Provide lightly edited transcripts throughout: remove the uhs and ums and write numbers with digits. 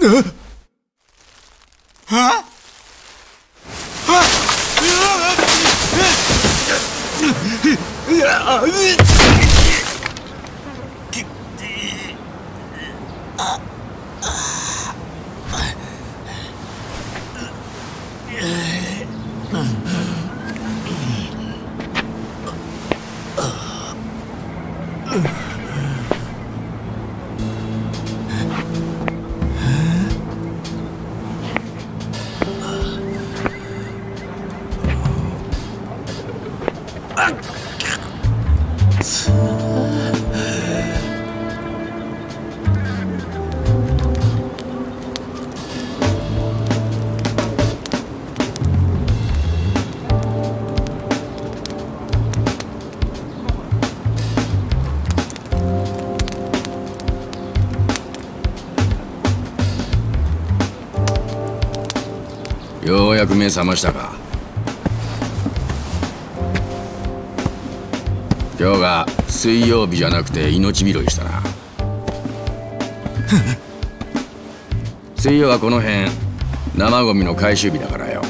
はようやく目覚ましたか。今日が水曜日じゃなくて命拾いしたな。水曜はこの辺生ゴミの回収日だからよ。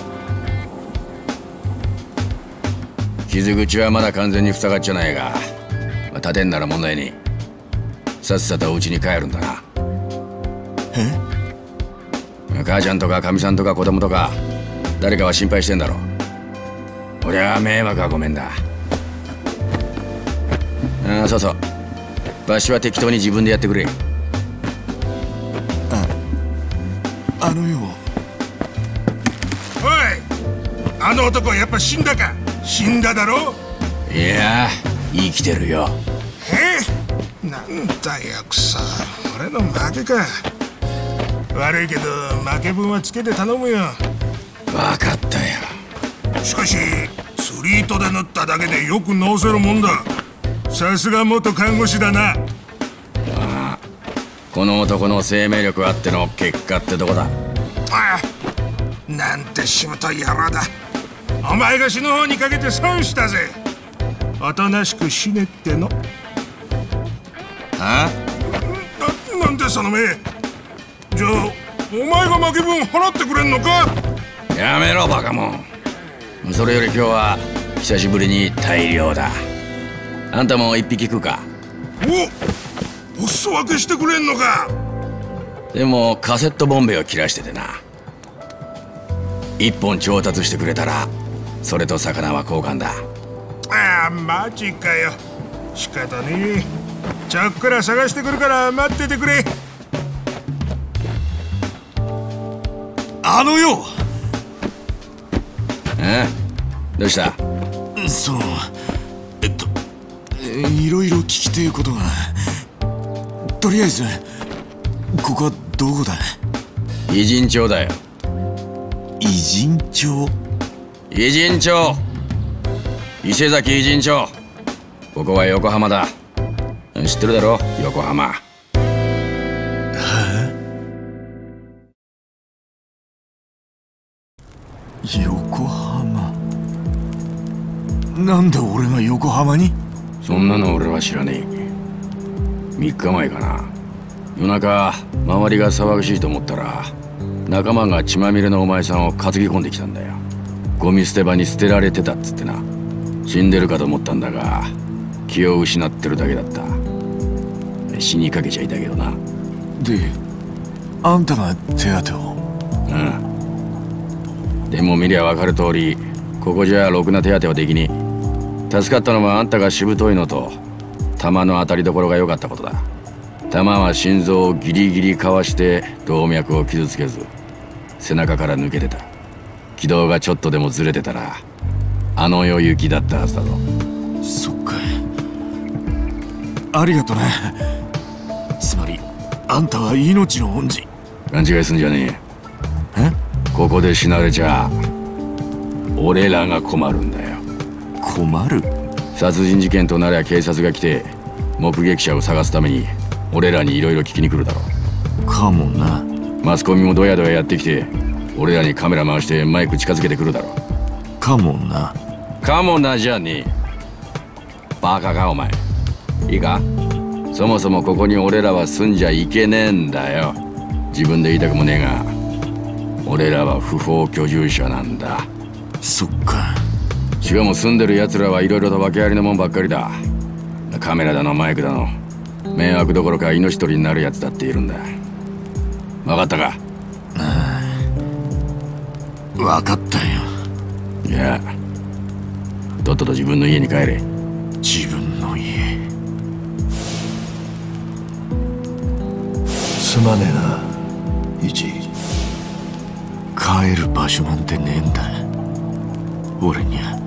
傷口はまだ完全に塞がっちゃないが、立てんなら問題ねえ。さっさとお家に帰るんだな。母ちゃんとかかみさんとか子供とか誰かは心配してんだろ。俺は迷惑はごめんだ。そうそう、場所は適当に自分でやってくれ。 あのよ。 おい、あの男はやっぱ死んだか。死んだだろ。 いや生きてるよ。 なんだよくそ、俺の負けか。悪いけど負け分はつけて頼むよ。 分かったよ。 しかし釣り糸で縫っただけでよく治せるもんだ。さすが元看護師だな。 ああ、この男の生命力あっての結果ってとこだ。 ああ、なんてしぶとい野郎だ。お前が死ぬ方にかけて損したぜ。おとなしく死ねっての。なんでその目。じゃあお前が負け分払ってくれんのか。 やめろバカモン。それより今日は久しぶりに大漁だ。あんたも一匹食うか。 お裾分けしてくれんのか。 でもカセットボンベを切らしててな。一本調達してくれたらそれと魚は交換だ。 ああ、マジかよ。仕方ねえ。ちょっくら探してくるから待っててくれ。 あのよ。 どうした。 いろいろ聞きてえことが。とりあえずここはどこだ。 偉人町だよ。 偉人町。 偉人町、伊勢崎偉人町。ここは横浜だ。知ってるだろ横浜。 横浜。なんで俺が横浜に。 そんなの俺は知らねえ。3日前かな、夜中周りが騒がしいと思ったら仲間が血まみれのお前さんを担ぎ込んできたんだよ。ゴミ捨て場に捨てられてたっつってな。死んでるかと思ったんだが気を失ってるだけだった。死にかけちゃいたけどな。 であんたが手当てを。 でも見りゃ分かる通りここじゃろくな手当てはできねえ。助かったのはあんたがしぶといのと弾の当たりどころが良かったことだ。弾は心臓をギリギリかわして動脈を傷つけず背中から抜けてた。軌道がちょっとでもずれてたらあの世行きだったはずだぞ。 そっか、ありがとね。つまりあんたは命の恩人。 勘違いすんじゃねえ。ここで死なれちゃ俺らが困るんだよ。 困る。 殺人事件となりゃ警察が来て目撃者を探すために俺らにいろいろ聞きに来るだろう。かもな。 マスコミもドヤドヤやってきて俺らにカメラ回してマイク近づけてくるだろ。 かもな。 かもなじゃねえ。バカかお前。いいか、そもそもここに俺らは住んじゃいけねえんだよ。 自分で言いたくもねえが、俺らは不法居住者なんだ。 そっか。 しかも住んでる奴らはいろいろと訳ありのもんばっかりだ。カメラだのマイクだの、迷惑どころか命取りになるやつだっているんだ。分かったか？ 分かったよ。 いや、とっとと自分の家に帰れ。 自分の家。 すまねえな、イチ。 帰る場所なんてねえんだ、俺にゃ。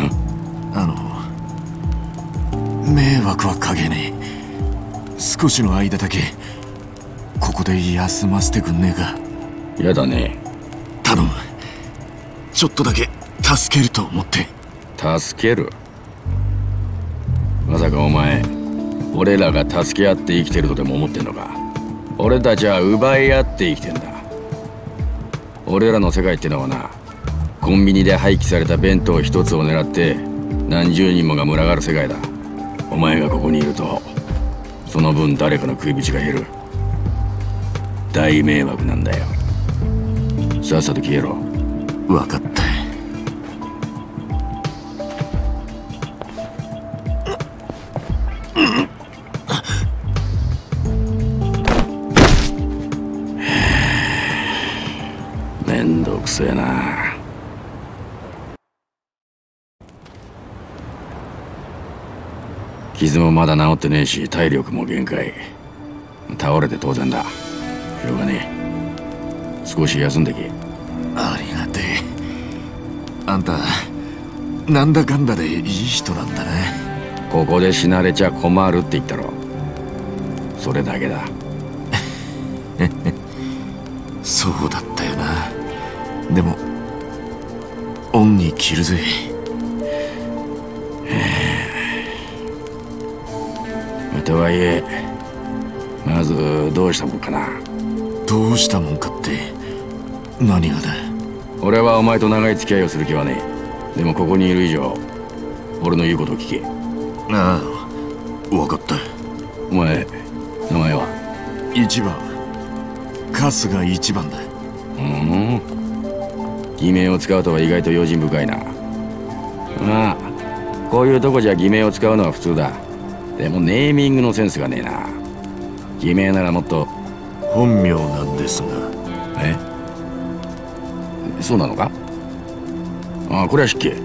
迷惑はかけねえ。少しの間だけここで休ませてくんねえか。 やだね。 頼む。ちょっとだけ助けると思って。 助ける？まさかお前、俺らが助け合って生きてるとでも思ってんのか？俺たちは奪い合って生きてんだ。俺らの世界ってのはな、コンビニで廃棄された弁当一つを狙って何十人もが群がる世界だ。お前がここにいると、その分誰かの食い口が減る。大迷惑なんだよ。さっさと消えろ。 分かった。 めんどくせえな。傷もまだ治ってねえし、体力も限界。倒れて当然だ。しょうがねえ。少し休んでけ。 ありがてえ。あんたなんだかんだでいい人なんだね。 ここで死なれちゃ困るって言ったろ。それだけだ。 そうだったよな。でも恩に着るぜ。 とはいえ、まずどうしたもんかな。 どうしたもんかって何がだ。 俺はお前と長い付き合いをする気はねえ。でもここにいる以上、俺の言うことを聞け。 ああ、分かった。 お前、名前は？ 一番、春日一番だ。 偽名を使うとは意外と用心深いな。まあ、こういうとこじゃ偽名を使うのは普通だ。でもネーミングのセンスがねえな。偽名ならもっと。 本名なんですが。 え？そうなのか？ああ、これは失敬。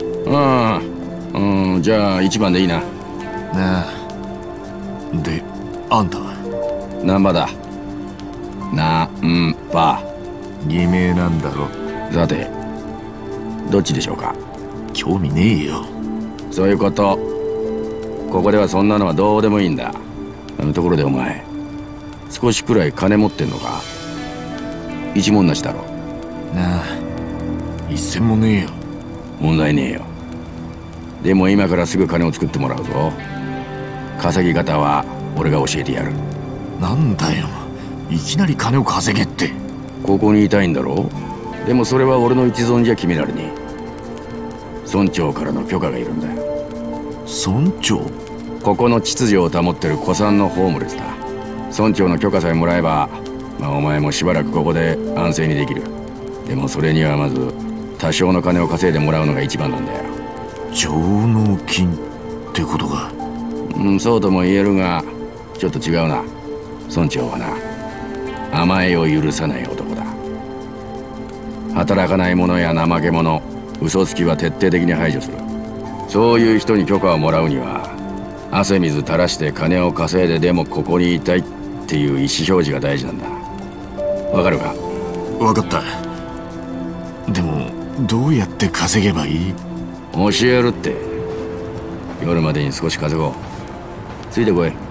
じゃあ一番でいいな。 なあ。で、あんたは？ 難波だ。難波。 偽名なんだろ。 さて、どっちでしょうか？ 興味ねえよ。 そういうこと。ここではそんなのはどうでもいいんだ。ところでお前、少しくらい金持ってんのか？一文なしだろ。 なあ、一銭もねえよ。 問題ねえよ。でも今からすぐ金を作ってもらうぞ。稼ぎ方は俺が教えてやる。 なんだよ、いきなり金を稼げって。 ここにいたいんだろ？でもそれは俺の一存じゃ決められねえ。村長からの許可がいるんだよ。 村長？ ここの秩序を保ってる古参のホームレスだ。村長の許可さえもらえば、お前もしばらくここで安静にできる。でもそれにはまず多少の金を稼いでもらうのが一番なんだよ。 上納金ってことか。 そうとも言えるが、ちょっと違うな。村長はな、甘えを許さない男だ。働かない者や怠け者、嘘つきは徹底的に排除する。そういう人に許可をもらうには、汗水垂らして金を稼いででもここにいたいっていう意思表示が大事なんだ。わかるか？ わかった。でもどうやって稼げばいい？ 教えるって。夜までに少し稼ごう。ついてこい。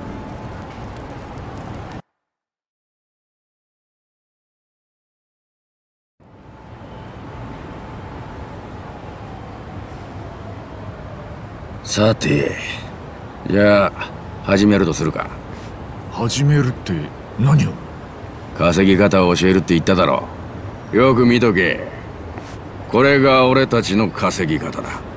さて、じゃあ始めるとするか。 始めるって何を？ 稼ぎ方を教えるって言っただろ。よく見とけ。これが俺たちの稼ぎ方だ。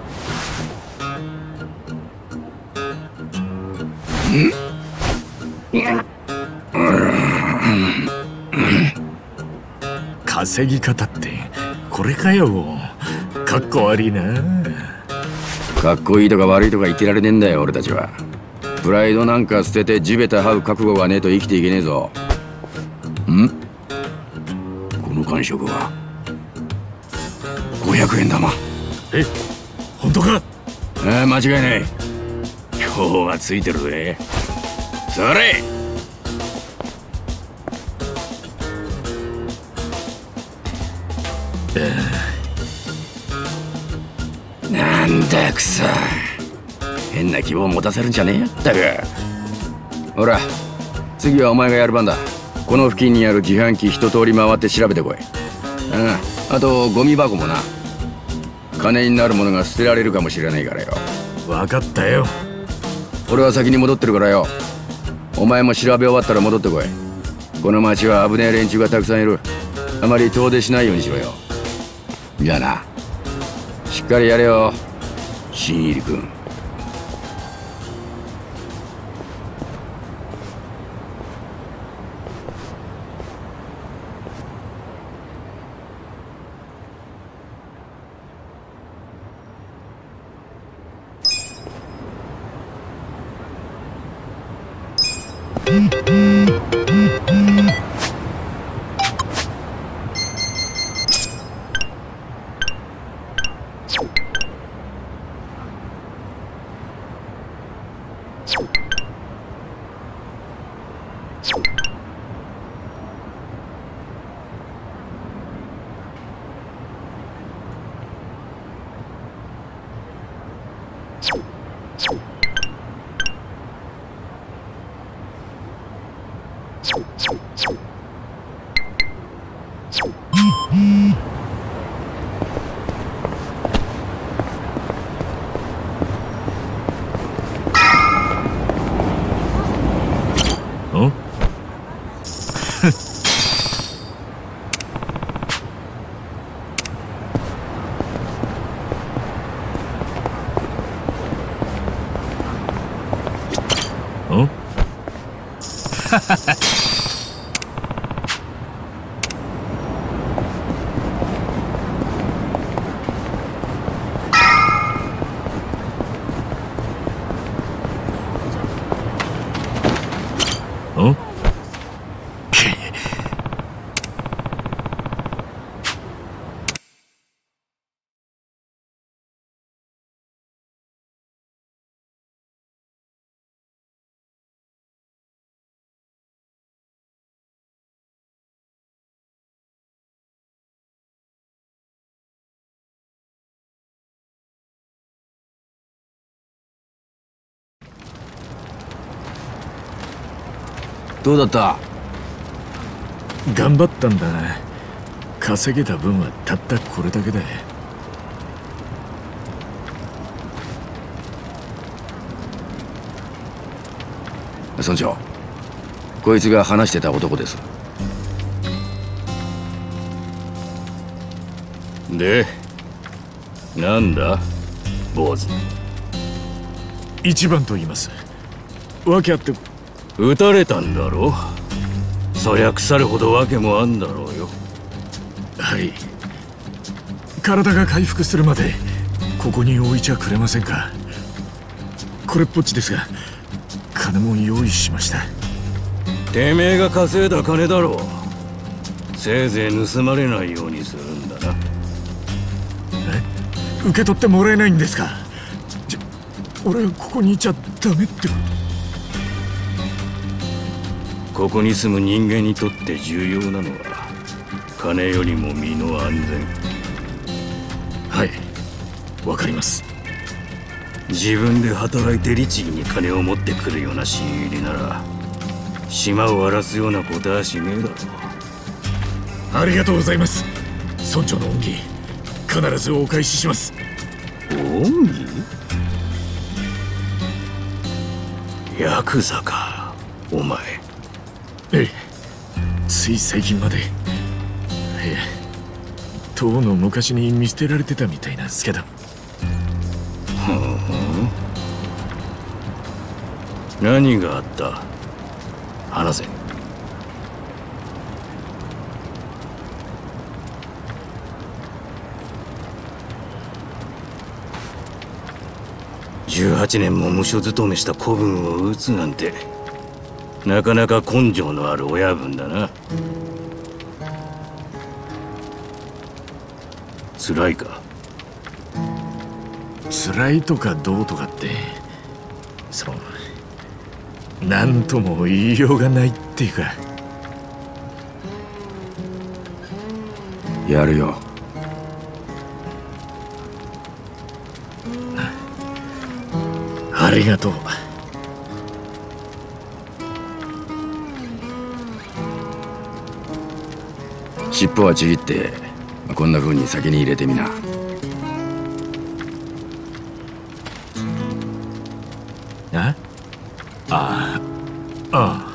稼ぎ方ってこれかよ。かっこ悪いな。 かっこいいとか悪いとか言ってられねえんだよ俺たちは。プライドなんか捨てて地べた這う覚悟がねえと生きていけねえぞ。ん？この感触は500円玉。 え、本当か？ ああ、間違いない。今日はついてるぜ。それ！なんだくそ、変な希望持たせるんじゃねえよったく。ほら、次はお前がやる番だ。この付近にある自販機一通り回って調べてこい。あとゴミ箱もな。金になるものが捨てられるかもしれないからよ。 分かったよ。 俺は先に戻ってるからよ。お前も調べ終わったら戻ってこい。この町は危ねえ連中がたくさんいる。あまり遠出しないようにしろよ。じゃあな、しっかりやれよ、新入り君。どうだった？ 頑張ったんだな。稼げた分はたったこれだけだ。 村長、こいつが話してた男です。 で、なんだ坊主。 一番と言います。訳あって撃たれたんだろ。そりゃ腐るほど訳もあんだろうよ。 はい。体が回復するまでここに置いちゃくれませんか。これっぽっちですが金も用意しました。 てめえが稼いだ金だろう。せいぜい盗まれないようにするんだな。 え？受け取ってもらえないんですか？俺はここにいちゃダメってこと？ ここに住む人間にとって重要なのは金よりも身の安全。 はい、わかります。 自分で働いて律儀に金を持ってくるような新入りなら島を荒らすようなことはしねえだろう。 ありがとうございます。村長の恩義必ずお返しします。 恩義？ヤクザかお前。 ええ、つい最近まで。ええ、とうの昔に見捨てられてたみたいなんですけど。 何があった？話せ。 18年も無所勤めした子分を撃つなんてなかなか根性のある親分だな。辛いか？ 辛いとかどうとかって何とも言いようがないっていうか。 やるよ。 ありがとう。 尻尾はちぎってこんな風に先に入れてみな。 ああああ。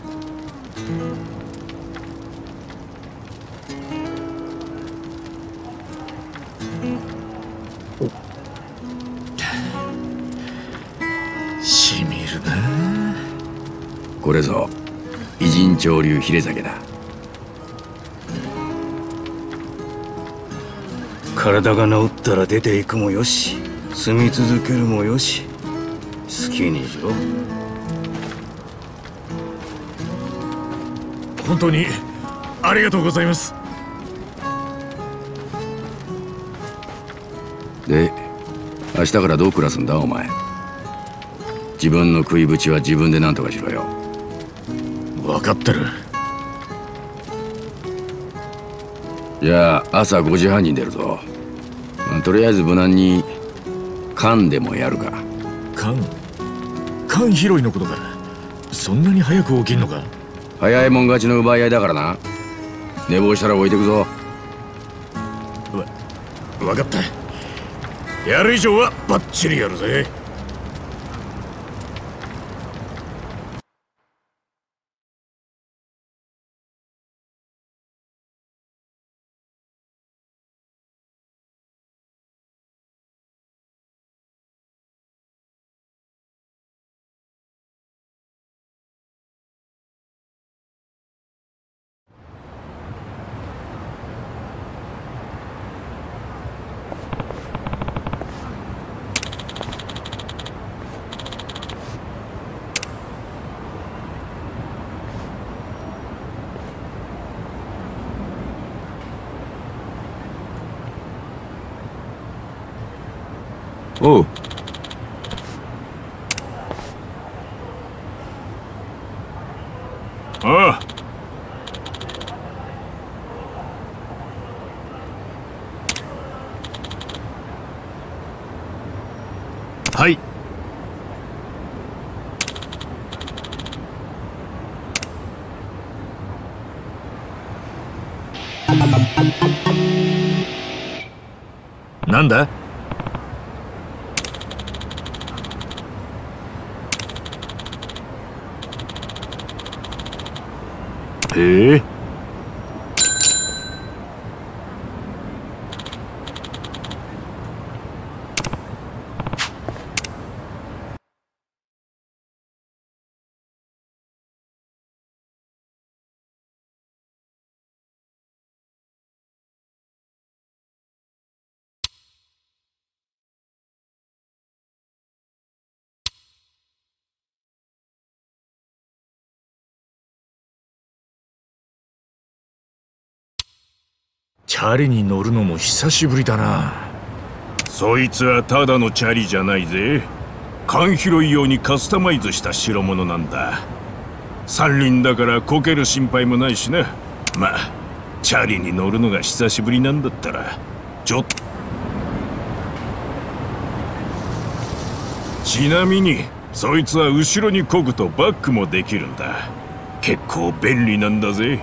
しみるな。 これぞ偉人潮流ヒレ酒だ。 体が治ったら出ていくもよし、住み続けるもよし、好きにしろ。 本当にありがとうございます。 で、明日からどう暮らすんだお前。自分の食いぶちは自分で何とかしろよ。 分かってる。 じゃあ朝5時半に出るぞ。とりあえず無難に缶でもやるか。 缶拾いのことか。そんなに早く起きんのか。 早いもん勝ちの奪い合いだからな。寝坊したら置いてくぞ。 分かった。やる以上はバッチリやるぜ。 おう。 ああ。 はい。なんだ。へえ。チャリに乗るのも久しぶりだな。 そいつはただのチャリじゃないぜ。缶拾い用にカスタマイズした代物なんだ。三輪だからこける心配もないしな。まあチャリに乗るのが久しぶりなんだったらちょっと。ちなみにそいつは後ろに漕ぐとバックもできるんだ。結構便利なんだぜ。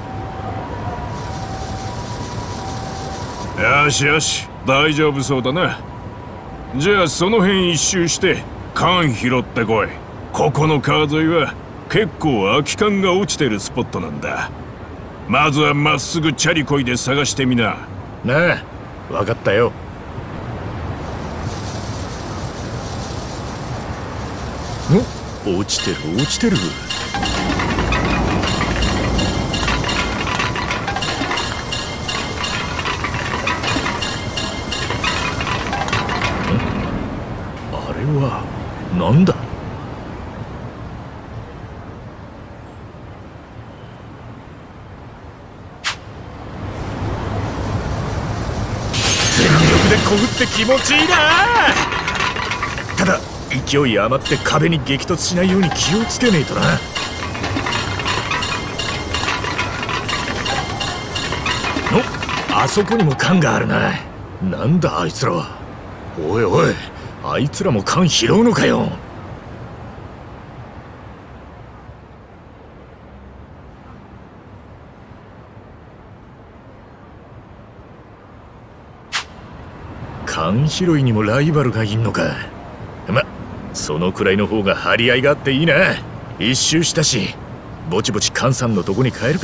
よしよし、大丈夫そうだな。じゃあその辺一周して缶拾ってこい。ここの川沿いは結構空き缶が落ちてるスポットなんだ。まずはまっすぐチャリこいで探してみな。 なあ、分かったよ。落ちてる落ちてる。あれはなんだ？全力でこぐって気持ちいいな。ただ勢い余って壁に激突しないように気をつけねえとな。あそこにも缶があるな。なんだあいつらは。おいおい、あいつらも缶拾うのかよ。缶拾いにもライバルがいんのか。ま、そのくらいの方が張り合いがあっていいな。一周したし、ぼちぼち缶さんのとこに帰るか。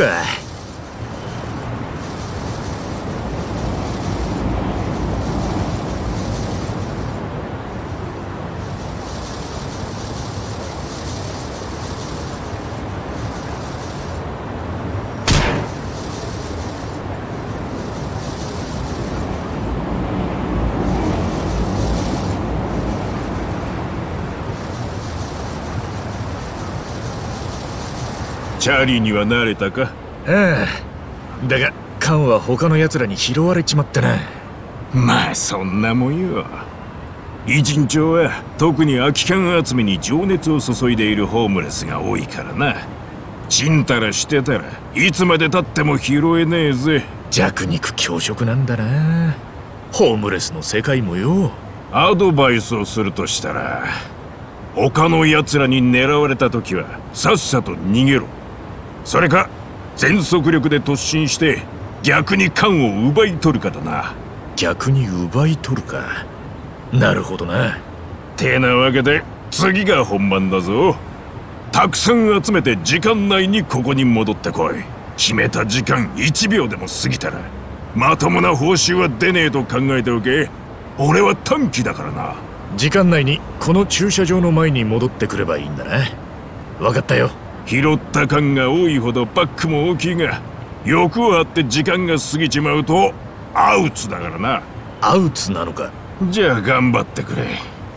チャーリーには慣れたか？ ああ、だが缶は他の奴らに拾われちまってな。 まあそんなもんよ。偉人町は特に空き缶集めに情熱を注いでいるホームレスが多いからな。ちんたらしてたらいつまでたっても拾えねえぜ。 弱肉強食なんだな、ホームレスの世界もよ。 アドバイスをするとしたら、他の奴らに狙われた時はさっさと逃げろ。それか全速力で突進して逆に缶を奪い取るかだな。 逆に奪い取るか。なるほどな。 てなわけで次が本番だぞ。たくさん集めて時間内にここに戻ってこい。決めた時間1秒でも過ぎたらまともな報酬は出ねえと考えておけ。俺は短期だからな。 時間内にこの駐車場の前に戻ってくればいいんだな。分かったよ。 拾った缶が多いほどパックも大きいが、欲を張って時間が過ぎちまうとアウツだからな。 アウツなのか。 じゃあ頑張ってくれ。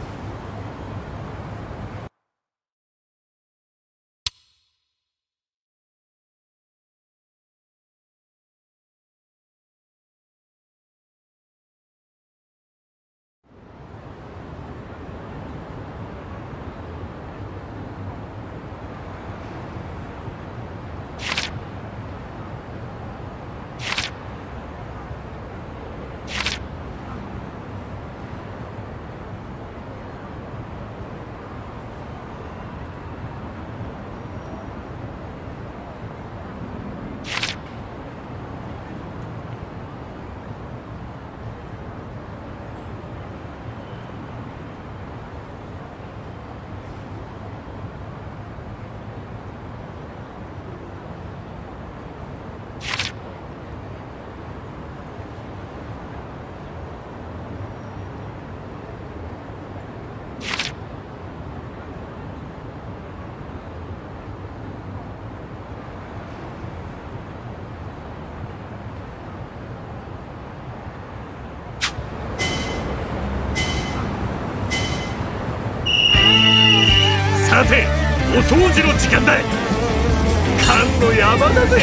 さて、お掃除の時間だ。缶の山だぜ。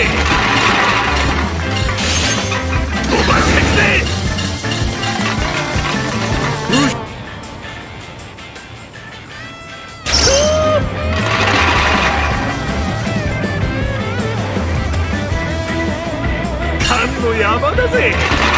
飛ばしてくれ。缶の山だぜ。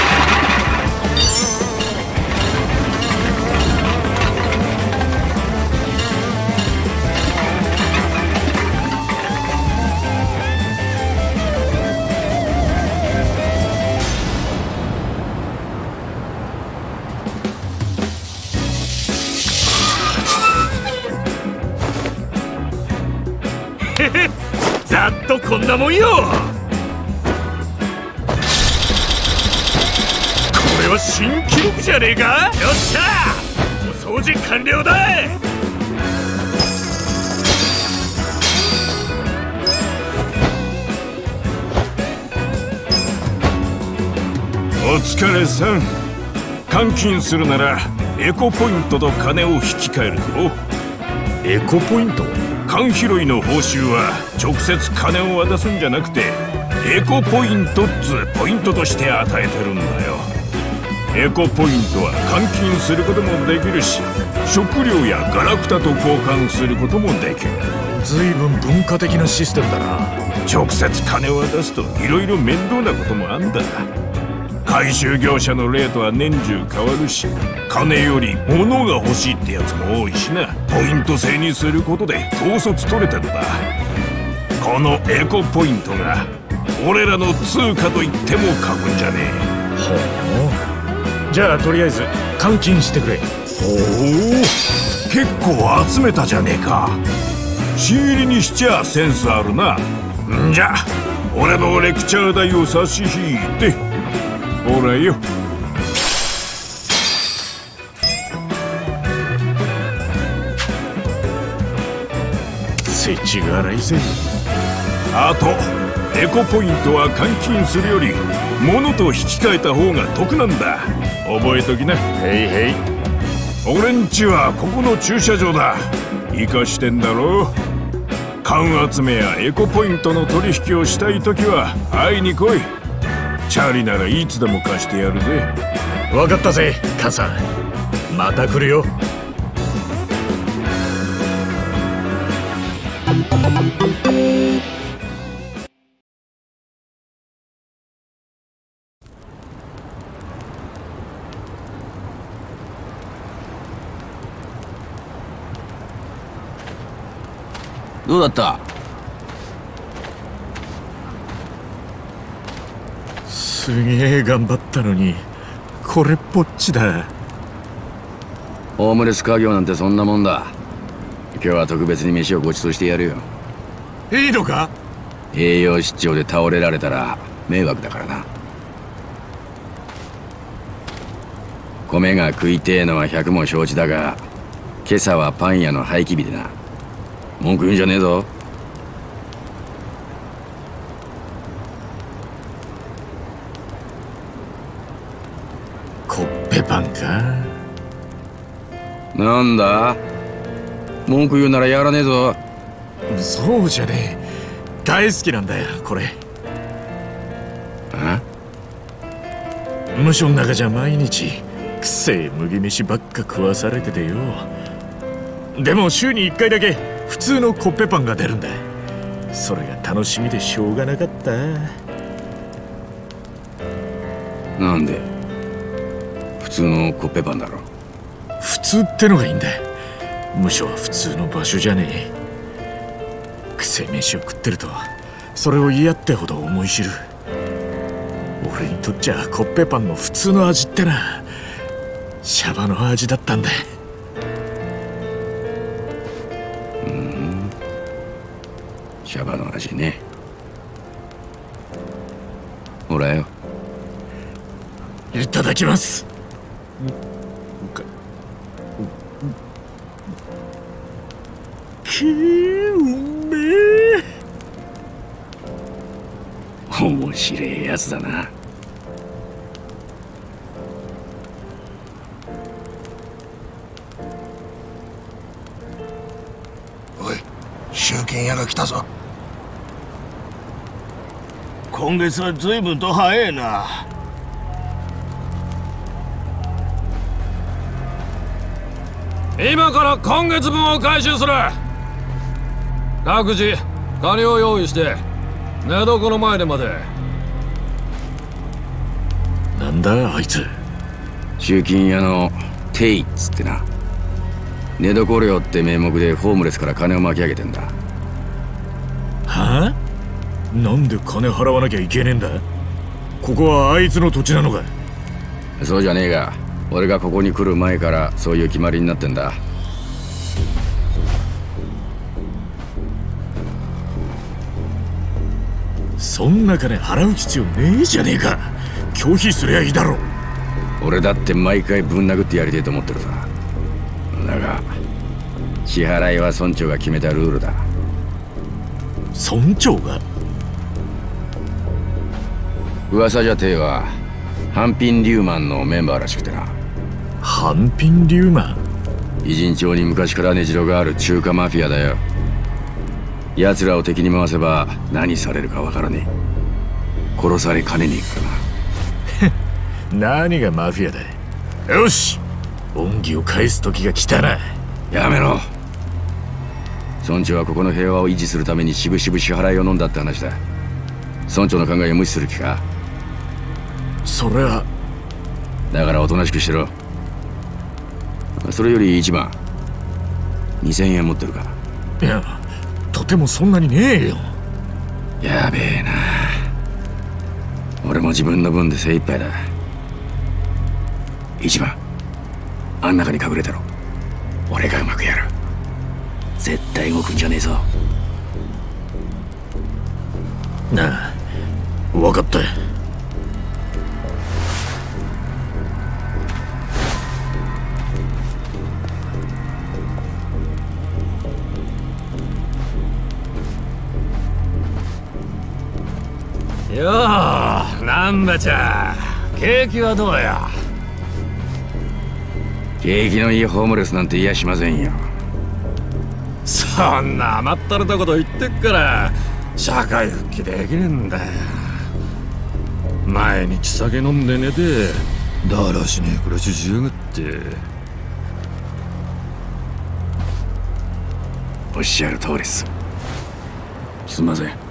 ざっとこんなもんよ。これは新記録じゃねえか。よっしゃ、お掃除完了だ。 お疲れさん。換金するならエコポイントと金を引き換えるぞ。 エコポイント？ 缶拾いの報酬は直接金を渡すんじゃなくて、エコポイントっつポイントとして与えてるんだよ。エコポイントは換金することもできるし、食料やガラクタと交換することもできる。 随分文化的なシステムだな。 直接金を渡すといろいろ面倒なこともあんだ。回収業者のレートは年中変わるし、金より物が欲しいってやつも多いしな。ポイント制にすることで統率取れてんだ。このエコポイントが俺らの通貨と言っても過言じゃねえ。 ほう。じゃあとりあえず換金してくれ。 おお、結構集めたじゃねえか。仕入りにしちゃセンスあるな。んじゃ俺のレクチャー代を差し引いてほらよ。 世知辛いぜ。 あとエコポイントは換金するより物と引き換えた方が得なんだ。覚えときな。 へいへい。 俺んちはここの駐車場だ。生かしてんだろ。缶集めやエコポイントの取引をしたいときは会いに来い。チャリならいつでも貸してやるぜ。 分かったぜ、カンさん。また来るよ。 どうだった？ すげえ頑張ったのにこれっぽっちだ。 ホームレス家業なんてそんなもんだ。今日は特別に飯をごちそうしてやるよ。 いいのか？ 栄養失調で倒れられたら迷惑だからな。米が食いてえのは百も承知だが、今朝はパン屋の廃棄日でな。文句言うんじゃねえぞ。 コッペパンか。 なんだ？文句言うならやらねえぞ。 そうじゃねえ。大好きなんだよこれ。 あ？ 無所の中じゃ毎日くせえ麦飯ばっか食わされててよ。でも週に1回だけ普通のコッペパンが出るんだ。それが楽しみでしょうがなかった。 なんで？普通のコッペパンだろ。 普通ってのがいいんだ。無所は普通の場所じゃねえ。くせえ飯を食ってるとそれを嫌ってほど思い知る。俺にとっちゃコッペパンの普通の味ってな、シャバの味だったんだ。 シャバの味ね。ほらよ。 いただきます。うめえ。 面白いやつだな。 おい、集金屋が来たぞ。 今月は随分と早えな。 今から今月分を回収する。各自金を用意して寝床の前で待て。 なんだあいつ。 集金屋のテイっつってな。寝床料って名目でホームレスから金を巻き上げてんだ。 はあ？なんで金払わなきゃいけねえんだ？ここはあいつの土地なのか？ そうじゃねえが、俺がここに来る前からそういう決まりになってんだ。 そんな金払う必要ねえじゃねえか。拒否すりゃいいだろ。 俺だって毎回ぶん殴ってやりてえと思ってるさ。だが支払いは村長が決めたルールだ。 村長が？ 噂じゃてえはハンピン・リューマンのメンバーらしくてな。 ハンピン・リューマン？ 偉人町に昔から根城がある中華マフィアだよ。奴らを敵に回せば何されるかわからねえ。殺されかねねえからな。 何がマフィアだ。よし、恩義を返す時が来たな。 やめろ。村長はここの平和を維持するためにしぶしぶ支払いを飲んだって話だ。村長の考えを無視する気か。 それはだからおとなしくしろ。それより1番2000円持ってるか。 いや、とてもそんなにねえよ。 やべえな。俺も自分の分で精一杯だ。1番あん中に隠れたろ。俺がうまくやる。絶対動くんじゃねえぞ。 なあ、分かった。 よう、難波ちゃん、景気はどうや。 景気のいいホームレスなんて言いやしませんよ。 そんな甘ったれたこと言ってっから社会復帰できねえんだよ。毎日酒飲んで寝てだらしねえ暮らししやがって。 おっしゃる通りです。すんません。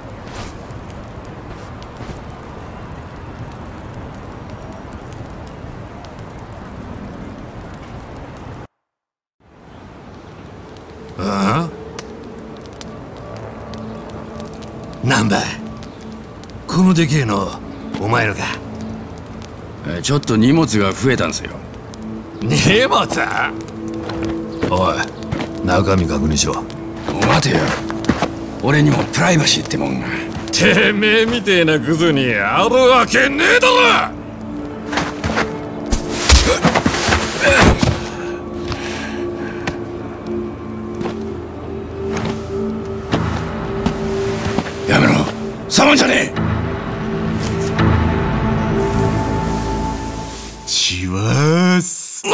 なんだこのでけえのお前らか。 ちょっと荷物が増えたんですよ。 荷物？ おい、中身確認しろ。 待てよ、俺にもプライバシーってもんが。 てめえみてえなクズにあるわけねえだろ。 やめろ、触んじゃねえ。 チワース。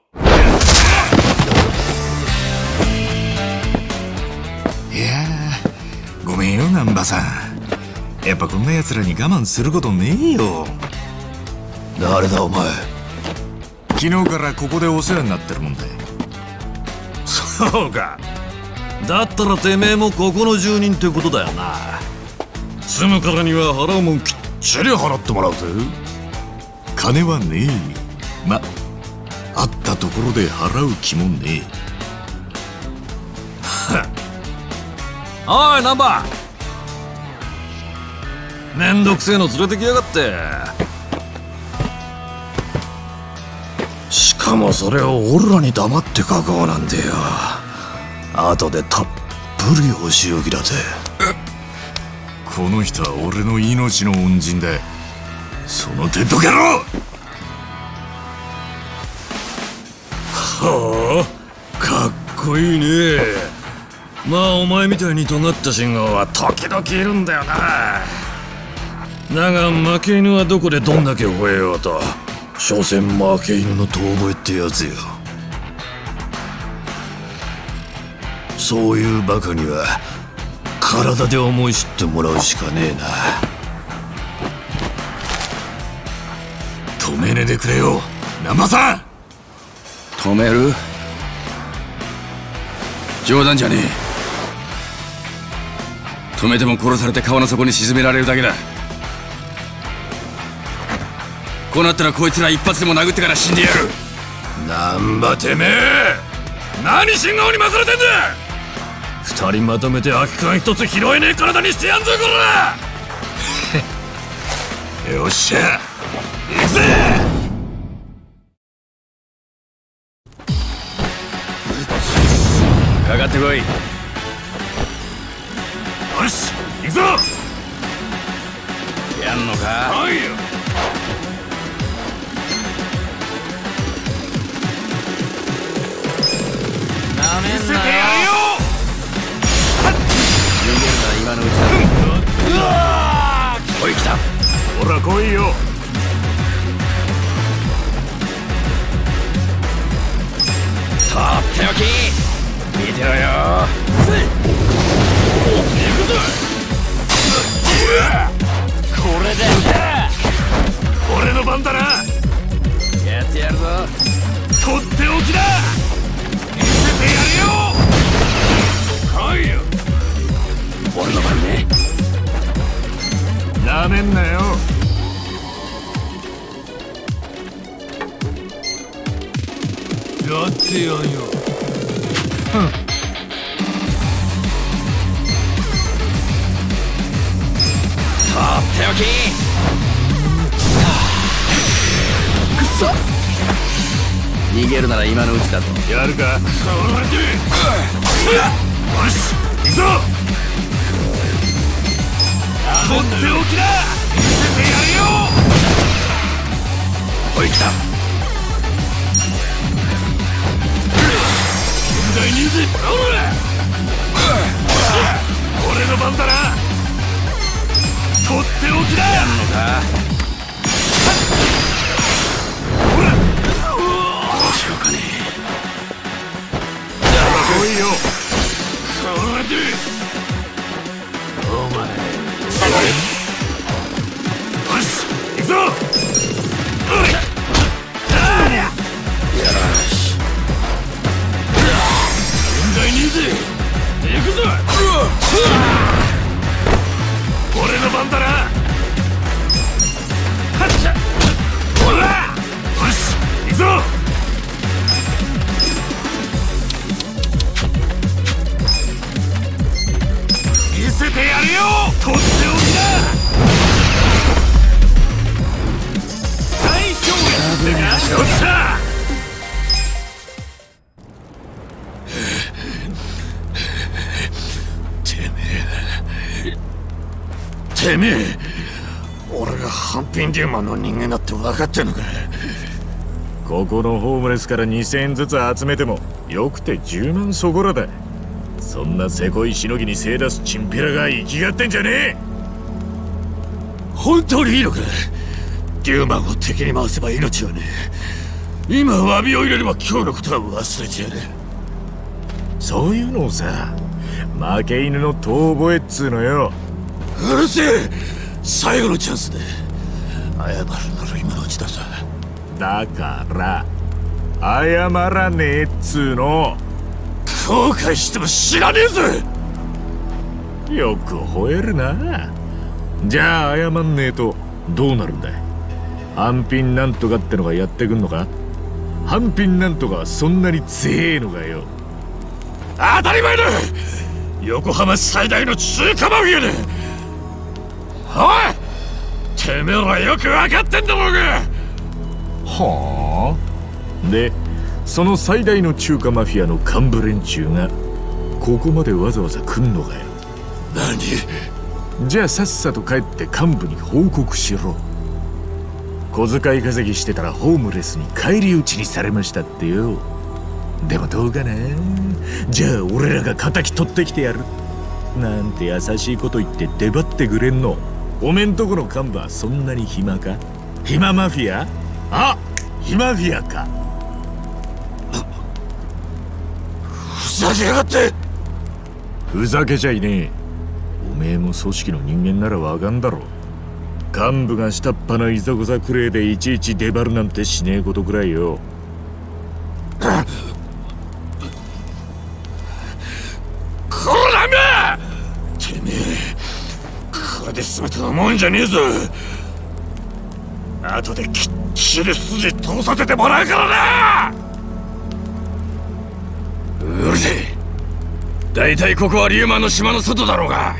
いやー、ごめんよ難波さん。やっぱこんな奴らに我慢することねえよ。誰だお前。 昨日からここでお世話になってるもんで。 そうか。だったらてめえもここの住人ってことだよな。住むからには払うもんきっちり払ってもらうぜ。 金はねえ。ま、あったところで払う気もねえ。おい難波、めんどくせえの連れてきやがって。しかもそれを俺らに黙って書こうなんてよ。後でたっぷりお仕置きだぜ。 この人は俺の命の恩人だ。その手どけろ。 はあ、かっこいいね。まあお前みたいに尖った信号は時々いるんだよな。だが負け犬はどこでどんだけ吠えようと所詮負け犬の遠吠えってやつよ。そういうバカには体で思い知ってもらうしかねえな。 止めねえでくれよ難波さん。 止める？冗談じゃねえ。止めても殺されて川の底に沈められるだけだ。こうなったらこいつら一発でも殴ってから死んでやる。 なんばてめえ、何新顔に巻かれてんだ。二人まとめて空き缶一つ拾えねえ体にしてやんぞこら。 よっしゃ行くぜ。 かかってこい。 よし行くぞ。 やんのか。 はいよ。 なめんなよ。 今のうちだ。おい来た。 ほら来いよ。 っておき見てろよ。これで俺の番だな。 やってやるぞ。 とっておきだ。見せてやるよ。来いよ。 俺の番ね。 なめんなよ。やってやんよ。 とっておき。くそ。逃げるなら今のうちだぞ。 やるか。それでよし行くぞ。とっておきだ。見せてやるよ。おい来た。現在人数俺の番だな。とっておきだ。 やんのか。 ほらどうしようかね。 来いよ。それでお前よし行くぞ。よし現在人数行くぞ。俺の番だな。はっしゃほらよし行くぞ。見せてやるよ。とっておきだ。最小限ってか。よっしゃ。てめえ俺がハンピンデューマンの人間だって分かってんのか。 ここのホームレスから2000円ずつ集めてもよくて10万そこらだ。そんなせこいしのぎに精出すチンピラが生きがってんじゃねえ。 本当にいいのか。デューマンを敵に回せば命はねえ。今詫びを入れれば今日のことは忘れてやる。 そういうのをさ、負け犬の遠吠えっつうのよ。 うるせえ。最後のチャンスで謝るなら今のうちださ。 だから謝らねえっつうの。 後悔しても知らねえぜ。 よく吠えるな。じゃあ謝んねえとどうなるんだい。半品なんとかってのがやってくんのか。半品なんとかはそんなに強えのかよ。 当たり前だ。横浜最大の中華マフィアだ。おいてめえらよく分かってんだろうが。 はあ。でその最大の中華マフィアの幹部連中がここまでわざわざ来んのかよ。 何。 じゃあさっさと帰って幹部に報告しろ。小遣い稼ぎしてたらホームレスに返り討ちにされましたってよ。でもどうかな。じゃあ俺らが敵取ってきてやるなんて優しいこと言って出張ってくれんの。おめんとこの幹部はそんなに暇か。暇マフィア。あ、暇フィアか。 ふざけやがって。 ふざけちゃいねえ。おめえも組織の人間ならわかんだろ。幹部が下っ端ないざこざくれえでいちいち出張るなんてしねえことくらいよ。 こらめてめえこれで全てのもんじゃねえぞ。後できっちり筋通させてもらうからな。 うるせえ。大体ここはリューマンの島の外だろうが。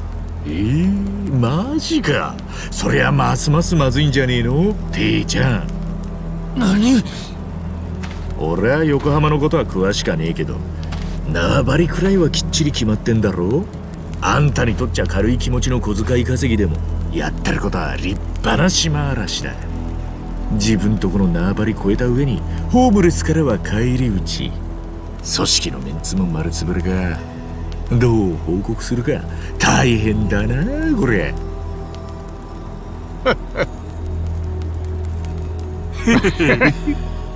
マジか。そりゃますますまずいんじゃねえのテイちゃん。 何。 俺は横浜のことは詳しかねえけど縄張りくらいはきっちり決まってんだろ。あんたにとっちゃ軽い気持ちの小遣い稼ぎでもやってることは立派な島嵐だ。自分とこの縄張り越えた上にホームレスからは返り討ち。組織のメンツも丸つぶれか。どう報告するか大変だなこれ。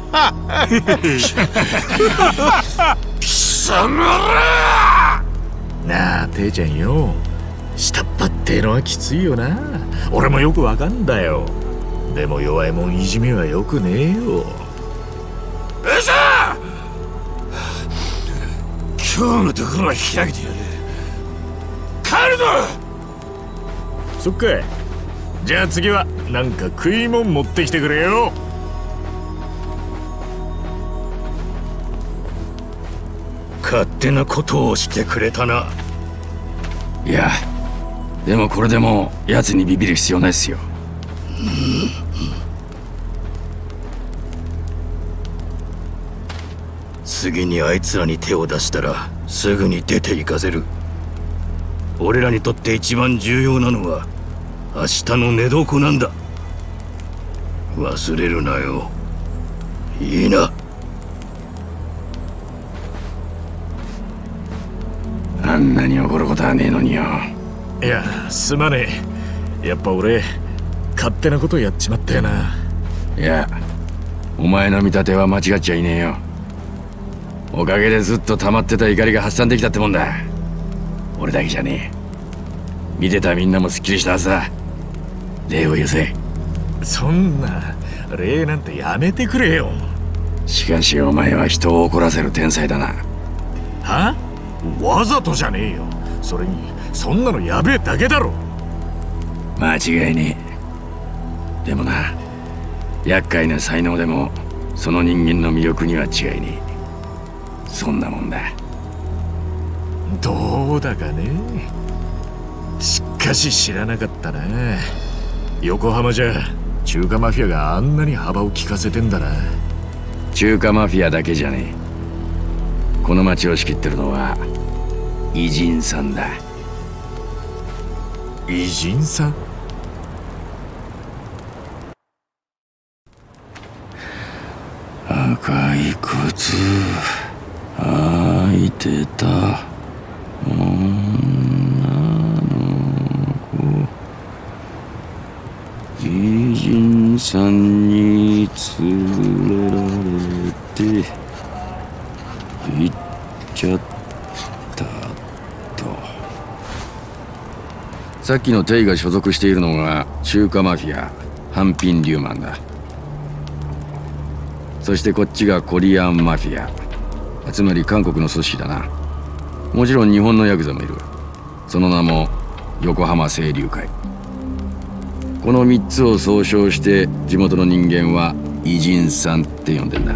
貴様ら！ なあ、ていちゃんよ。下っ端ってのはきついよな。俺もよくわかんだよ。でも弱いもんいじめはよくねえよ。 よいしょ！今日のところは開けてやる。帰るぞ！ そっか。じゃあ次はなんか食いもん持ってきてくれよ。 勝手なことをしてくれたな。 いや、でもこれでも奴にビビる必要ないっすよ。 次にあいつらに手を出したらすぐに出て行かせる。俺らにとって一番重要なのは明日の寝床なんだ。忘れるなよ。いいな。 あんなに怒ることはねえのによ。 いや、すまねえ。やっぱ俺勝手なことやっちまったよな。 いや、お前の見立ては間違っちゃいねえよ。おかげでずっと溜まってた怒りが発散できたってもんだ。俺だけじゃねえ。見てたみんなもすっきりしたはずだ。礼を言うぜ。 そんな礼なんてやめてくれよ。 しかしお前は人を怒らせる天才だな。 は？わざとじゃねえよ。それにそんなのやべえだけだろ。 間違いねえ。でもな、厄介な才能でもその人間の魅力には違いねえ。そんなもんだ。 どうだかね。しかし知らなかったな。横浜じゃ中華マフィアがあんなに幅を利かせてんだな。 中華マフィアだけじゃねえ。この町を仕切ってるのは偉人さんだ。 偉人さん？ 赤い靴履いてた女の子、偉人さんに連れられて行っちゃったと。さっきのテイが所属しているのが中華マフィアハンピン・リューマンだ。そしてこっちがコリアンマフィア、つまり韓国の組織だな。もちろん日本のヤクザもいる。その名も横浜清流会。この3つを総称して地元の人間は偉人さんって呼んでんだ。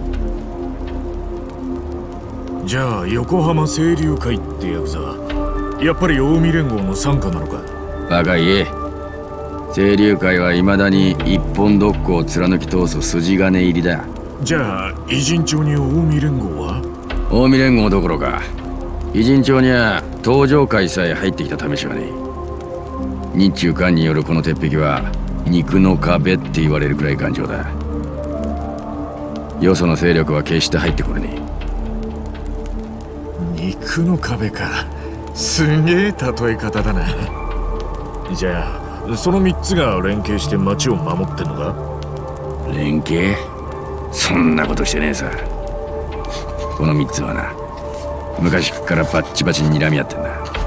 じゃあ横浜清流会ってヤクザはやっぱり近江連合の傘下なのか？ バカ言え。清流会は未だに一本独行を貫き通す筋金入りだ。 じゃあ偉人町に近江連合は？ 近江連合どころか偉人町には東上会さえ入ってきた試しはねえ。日中韓によるこの鉄壁は肉の壁って言われるくらい頑丈だ。よその勢力は決して入ってこれねえ。肉の壁か。すげえ例え方だな。じゃあその3つが連携して町を守ってんのか？ 連携？そんなことしてねえさ。この3つはな、昔からバッチバチに睨み合ってんだ。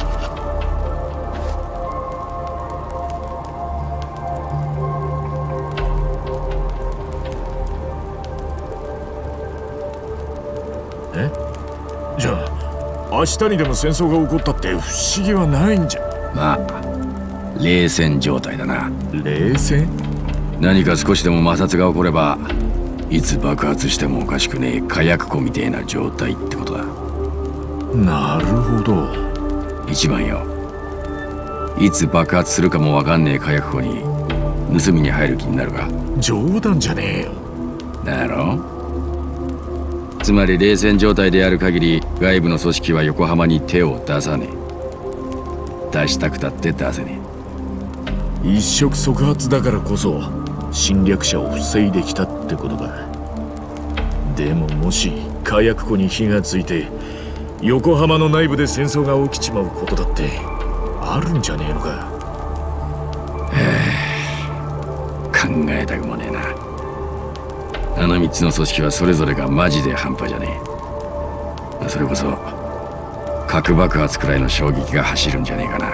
え？じゃあ明日にでも戦争が起こったって不思議はないんじゃ。 まあ冷戦状態だな。 冷戦？ 何か少しでも摩擦が起こればいつ爆発してもおかしくねえ火薬庫みてえな状態ってことだ。 なるほど。 一番よ、いつ爆発するかもわかんねえ火薬庫に盗みに入る気になるか？ 冗談じゃねえよ。 だろ？つまり冷戦状態である限り外部の組織は横浜に手を出さねえ。出したくたって出せねえ。一触即発だからこそ侵略者を防いできたってことか。でももし火薬庫に火がついて横浜の内部で戦争が起きちまうことだってあるんじゃねえのか？ 考えたくもねえな。 あの3つの組織はそれぞれがマジで半端じゃねえ。それこそ核爆発くらいの衝撃が走るんじゃねえかな。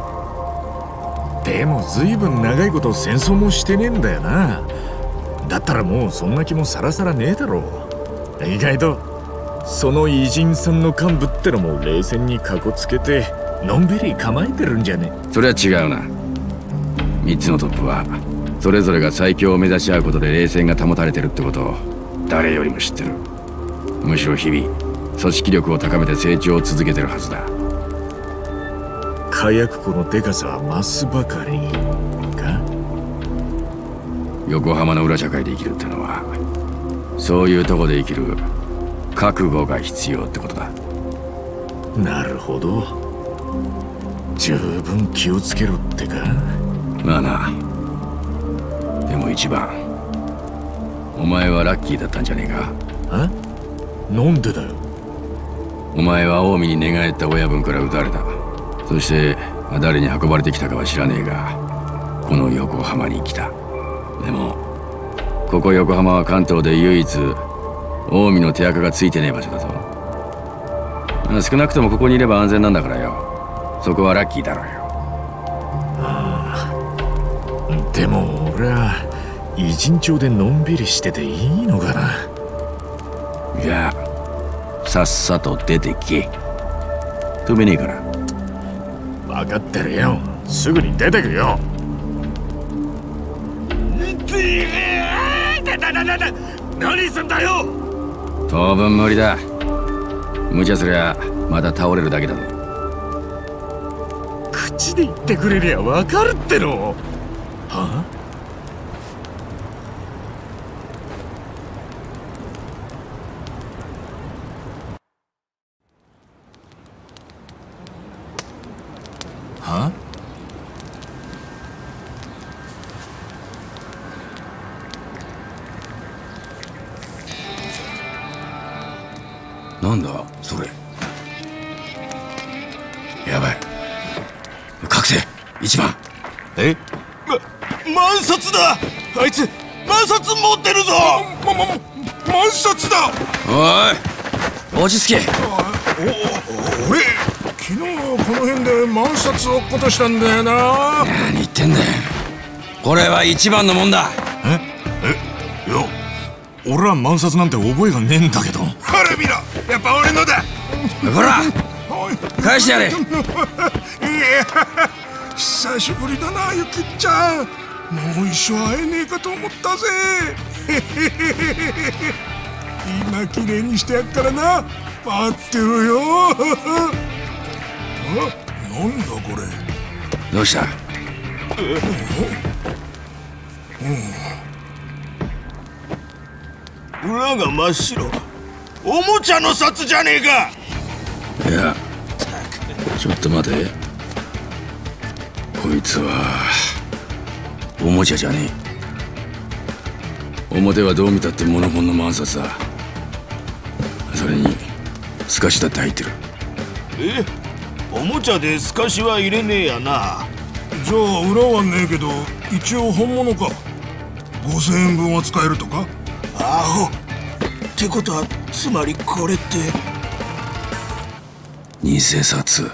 でも随分長いこと戦争もしてねえんだよな。だったらもうそんな気もさらさらねえだろう。意外とその偉人さんの幹部ってのも冷戦にかこつけてのんびり構えてるんじゃねえ。 それは違うな。3つのトップはそれぞれが最強を目指し合うことで冷戦が保たれてるってことを誰よりも知ってる。むしろ日々組織力を高めて成長を続けてるはずだ。 火薬庫のデカさは増すばかりか。 横浜の裏社会で生きるってのはそういうとこで生きる覚悟が必要ってことだ。 なるほど。十分気をつけろってか。 まあな。でも一番お前はラッキーだったんじゃねえか。 あ？なんでだよ。 お前は近江に寝返った親分から撃たれた。そして誰に運ばれてきたかは知らねえがこの横浜に来た。でもここ横浜は関東で唯一近江の手垢がついてねえ場所だぞ。少なくともここにいれば安全なんだからよ。そこはラッキーだろうよ。 でも俺は偉人帳でのんびりしてていいのかな。 じゃあさっさと出てけ。止めねえから。 分かってるよ。すぐに出てくよ。何すんだよ。 当分無理だ。無茶すりゃまた倒れるだけだぞ。 口で言ってくれりゃ分かるっての。はあ？はあ？ なんだそれ。やばい。覚醒一番。 え？万札だ。あいつ万札持ってるぞ。万札だ。 おい落ち着け。 俺昨日この辺で万札を落っことしたんだよな。 何言ってんだよ。これは一番のもんだ。 いや俺は万札なんて覚えがねえんだけど。 ほら見ろ、やっぱ俺のだ。 ほら返してやれ。 いや久しぶりだなゆきっちゃん。もう一生会えねえかと思ったぜ。今きれいにしてやっからな。待ってろよ。あ、なんだこれ。 どうした。 裏が真っ白。おもちゃの札じゃねえか。 いやちょっと待て。こいつはおもちゃじゃねえ。表はどう見たってモノコンの万札だ。それに透かしだって入ってる。 おもちゃで透かしは入れねえやな。じゃあ裏はねえけど一応本物か。5000円分は使えるとか。アホってことはつまりこれって偽札。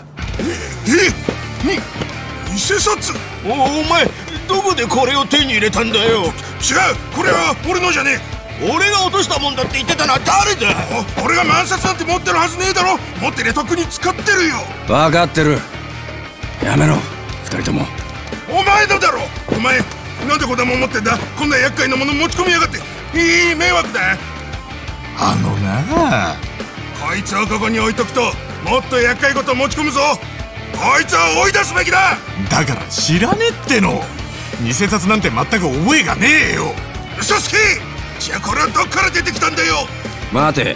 偽札。お前どこでこれを手に入れたんだよ。違う、これは俺のじゃねえ。俺が落としたもんだって言ってたのは誰だ。俺が万札なんて持ってるはずねえだろ。持ってりゃとっくに使ってるよ。 分かってる。やめろ二人とも。 お前のだろ。お前なんでこんなもん持ってんだ。こんな厄介なもの持ち込みやがって。いい迷惑だ。 あのなあ、 こいつをここに置いとくともっと厄介事持ち込むぞ。こいつは追い出すべきだ。 だから知らねえっての。偽札なんて全く覚えがねえよ。 嘘つき。じゃあこれはどっから出てきたんだよ。 待て。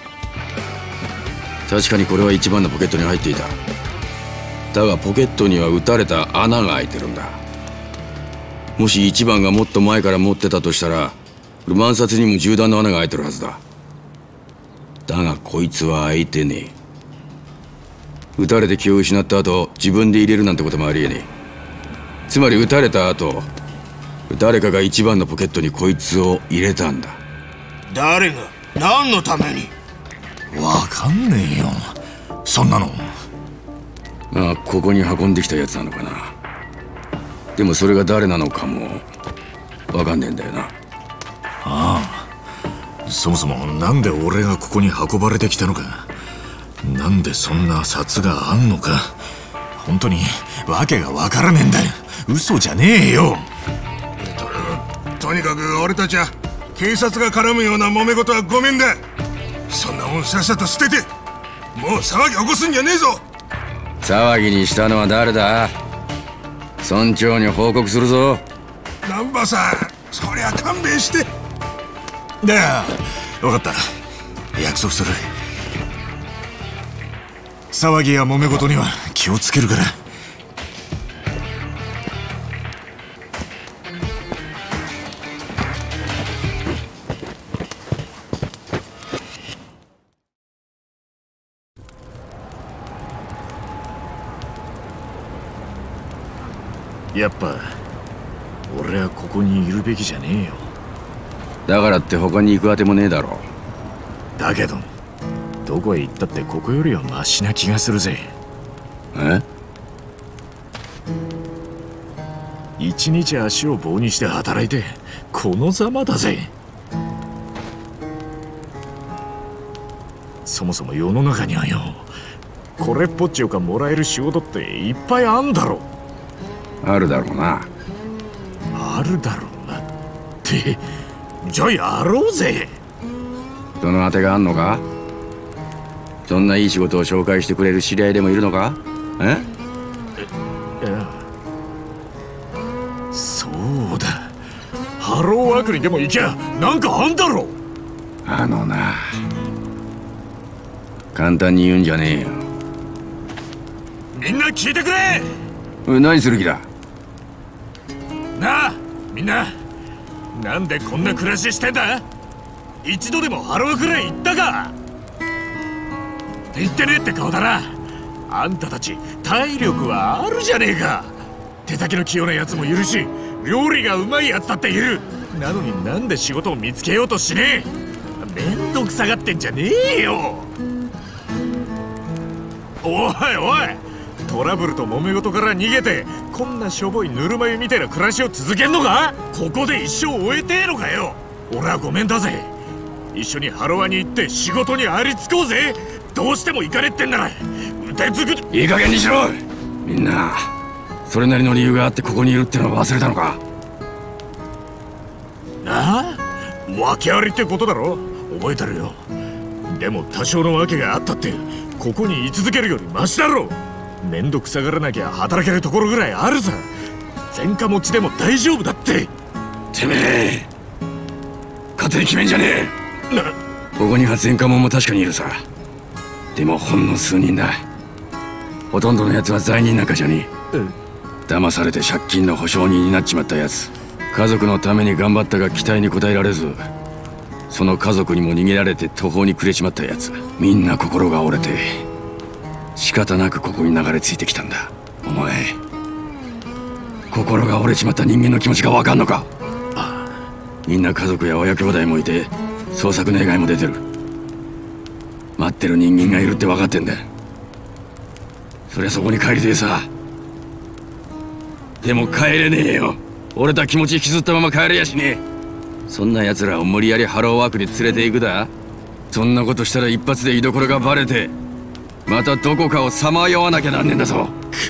確かにこれは一番のポケットに入っていた。だがポケットには撃たれた穴が開いてるんだ。もし一番がもっと前から持ってたとしたら万札にも銃弾の穴が開いてるはずだ。だがこいつは開いてねえ。撃たれて気を失った後自分で入れるなんてこともありえねえ。つまり撃たれた後誰かが一番のポケットにこいつを入れたんだ。 誰が何のために？わかんねえよ、そんなの。 まあここに運んできたやつなのかな。でもそれが誰なのかもわかんねえんだよな。 ああ、そもそもなんで俺がここに運ばれてきたのか、なんでそんな札があんのか、本当にわけがわからねえんだよ。嘘じゃねえよ。 とにかく俺たちは警察が絡むような揉め事はごめんだ。そんなもんさっさと捨てて、もう騒ぎ起こすんじゃねえぞ。 騒ぎにしたのは誰だ？村長に報告するぞ。 難波さん、そりゃ勘弁して。 だよ、分かった、約束する。騒ぎや揉め事には気をつけるから。 やっぱ俺はここにいるべきじゃねえよ。 だからって他に行くあてもねえだろ。 だけどどこへ行ったってここよりはマシな気がするぜ。 え？ 一日足を棒にして働いてこのざまだぜ。そもそも世の中にはよ、これっぽっちよかもらえる仕事っていっぱいあんだろ。 あるだろうな。 あるだろうなって、じゃあやろうぜ。 そのあてがあんのか？そんないい仕事を紹介してくれる知り合いでもいるのか？ そうだ、ハローワークにでも行きゃなんかあんだろ。 あのな、簡単に言うんじゃねえよ。 みんな聞いてくれ。 何する気だ？ なあみんな、なんでこんな暮らししてんだ？一度でもハローくらい行ったか？行ってねえって顔だな。あんたたち体力はあるじゃねえか。手先の器用なやつもいるし、料理がうまいやつだっている。なのになんで仕事を見つけようとしねえ。めんどくさがってんじゃねえよ。おいおい、トラブルと揉め事から逃げてこんなしょぼいぬるま湯みたいな暮らしを続けんのか？ここで一生終えてえのかよ。俺はごめんだぜ。一緒にハロワに行って仕事にありつこうぜ。どうしても行かねえってんなら腕つく。 いい加減にしろ。みんなそれなりの理由があってここにいるってのは忘れたのか？ なあ、訳ありってことだろ。覚えてるよ。でも多少の訳があったってここに居続けるよりマシだろ。めんどくさがらなきゃ働けるところぐらいあるさ。前科持ちでも大丈夫だって。 てめえ勝手に決めんじゃねえ。ここには前科者も確かにいるさ。でもほんの数人だ。ほとんどのやつは罪人なんかじゃねえ。騙されて借金の保証人になっちまったやつ。家族のために頑張ったが期待に応えられず、その家族にも逃げられて途方に暮れちまったやつ。みんな心が折れて仕方なくここに流れ着いてきたんだ。お前心が折れちまった人間の気持ちが分かんのか？みんな家族や親兄弟もいて捜索願いも出てる。待ってる人間がいるって分かってんだ。そりゃそこに帰りてえさ。でも帰れねえよ。俺とは気持ち引きずったまま帰れやしねえ。そんな奴らを無理やりハローワークに連れて行くだ。そんなことしたら一発で居所がバレてまたどこかをさまよわなきゃなんねえんだぞ。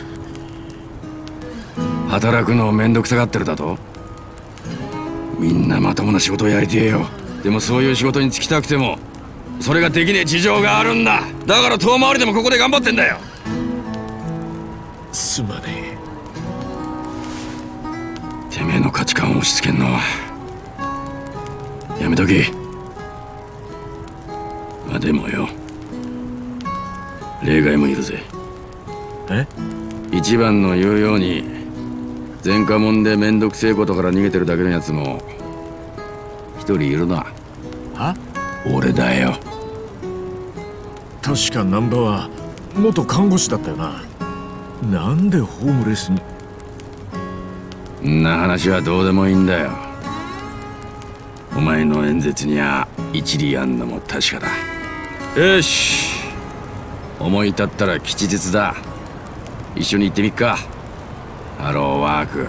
働くのをめんどくさがってるだと？みんなまともな仕事をやりてえよ。でもそういう仕事に就きたくてもそれができねえ事情があるんだ。だから遠回りでもここで頑張ってんだよ。 すまねえ。てめえの価値観を押し付けんのはやめとけ。まあでもよ、例外もいるぜ。一番の言うように前科者でめんどくせえことから逃げてるだけのやつも一人いるな。 は？ 俺だよ。 確か難波は元看護師だったよな。なんでホームレスに？ んな話はどうでもいいんだよ。 お前の演説には一理あんのも確かだ。よし、思い立ったら吉日だ。一緒に行ってみっか。ハローワーク。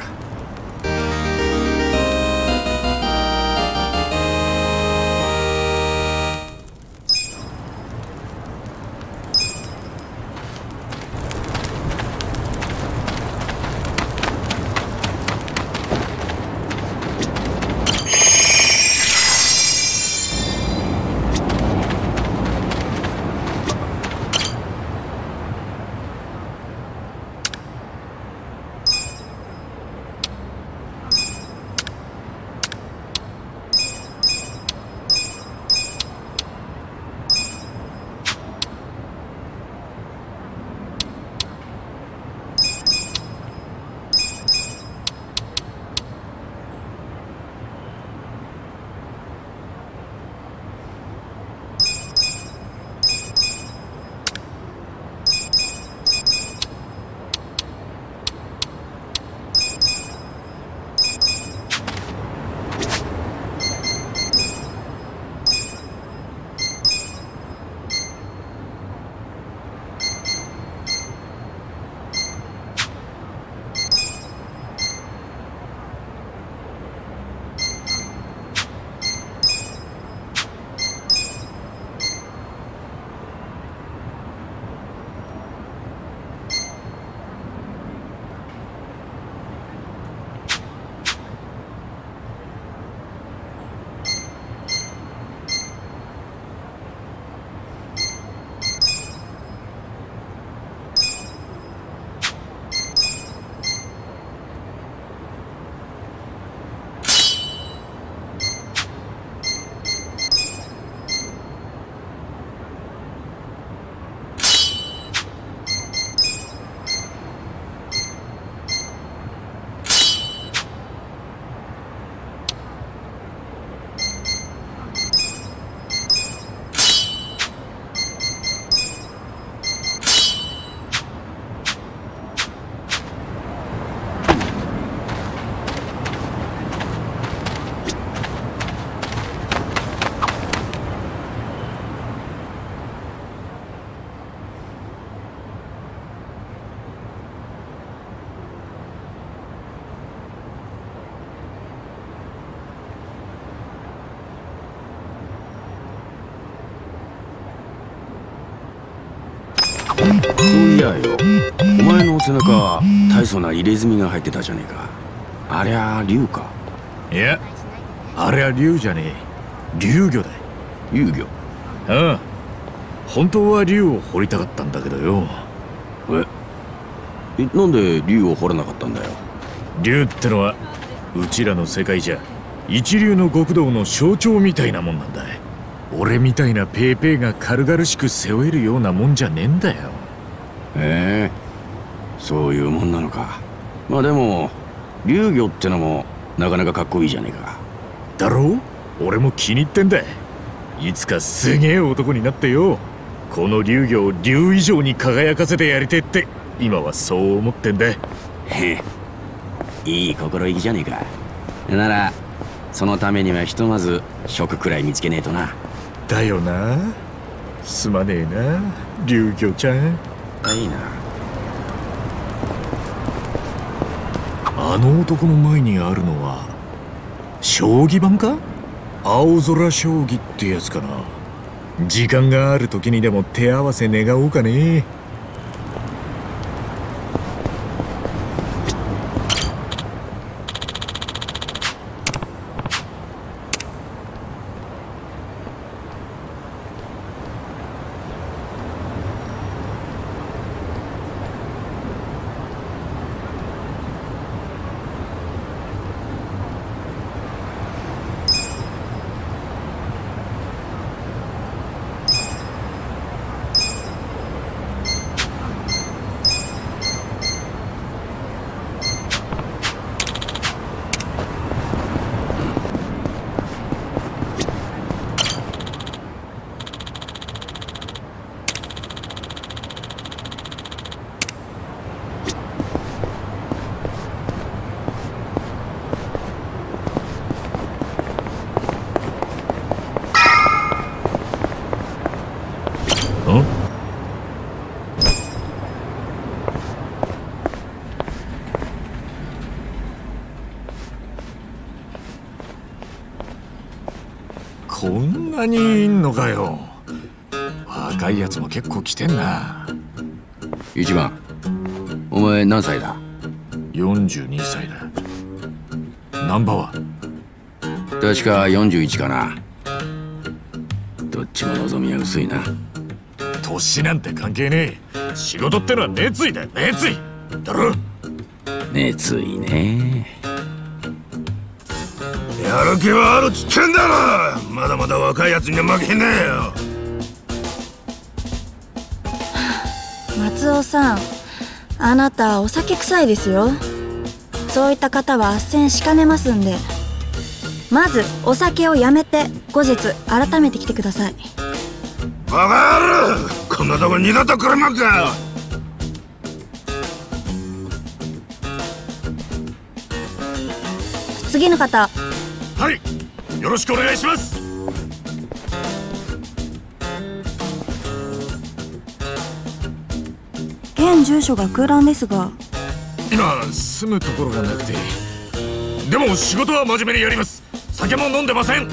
そういやよ、お前の背中大層な入れ墨が入ってたじゃねえか。ありゃ竜か。 いや、あれは竜じゃねえ、竜魚だ。 竜魚？ ああ、本当は竜を掘りたかったんだけどよ。 なんで竜を掘らなかったんだよ。 竜ってのはうちらの世界じゃ一流の極道の象徴みたいなもんなんだ。俺みたいなペーペーが軽々しく背負えるようなもんじゃねえんだよ。 へえ、そういうもんなのか。まあでも竜魚ってのもなかなかかっこいいじゃねえか。 だろう？俺も気に入ってんだ。いつかすげえ男になってよ、この竜魚を竜以上に輝かせてやりてえって今はそう思ってんだ。 へえ、いい心意気じゃねえか。ならそのためにはひとまず職くらい見つけねえとな。 だよな。すまねえな、竜魚ちゃん。 いいな。 あの男の前にあるのは将棋盤か？青空将棋ってやつかな。時間がある時にでも手合わせ願おうかね。 こんなにいんのかよ。若いやつも結構来てんな。 一番、お前何歳だ 42歳だ。難波は確か41かな。どっちも望みは薄いな。 年なんて関係ねえ。仕事ってのは熱意だ、熱意だろ。 熱意ね。 やる気はあるっつってんだろ。まだまだ若いやつには負けねえよ。 松尾さん、あなたお酒臭いですよ。そういった方は斡旋しかねますんで、まずお酒をやめて後日改めて来てください。 バカ野郎、こんなとこ二度と来るのか。 次の方。 はい、よろしくお願いします。 現住所が空欄ですが、 今住むところがなくて。でも仕事は真面目にやります。酒も飲んでません。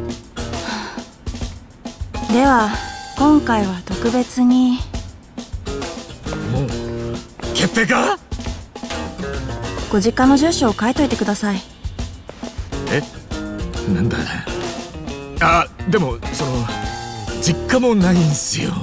では今回は特別に。 もう決定か。 ご実家の住所を書いといてください。 え、なんだ。あ、でもその実家もないんすよ。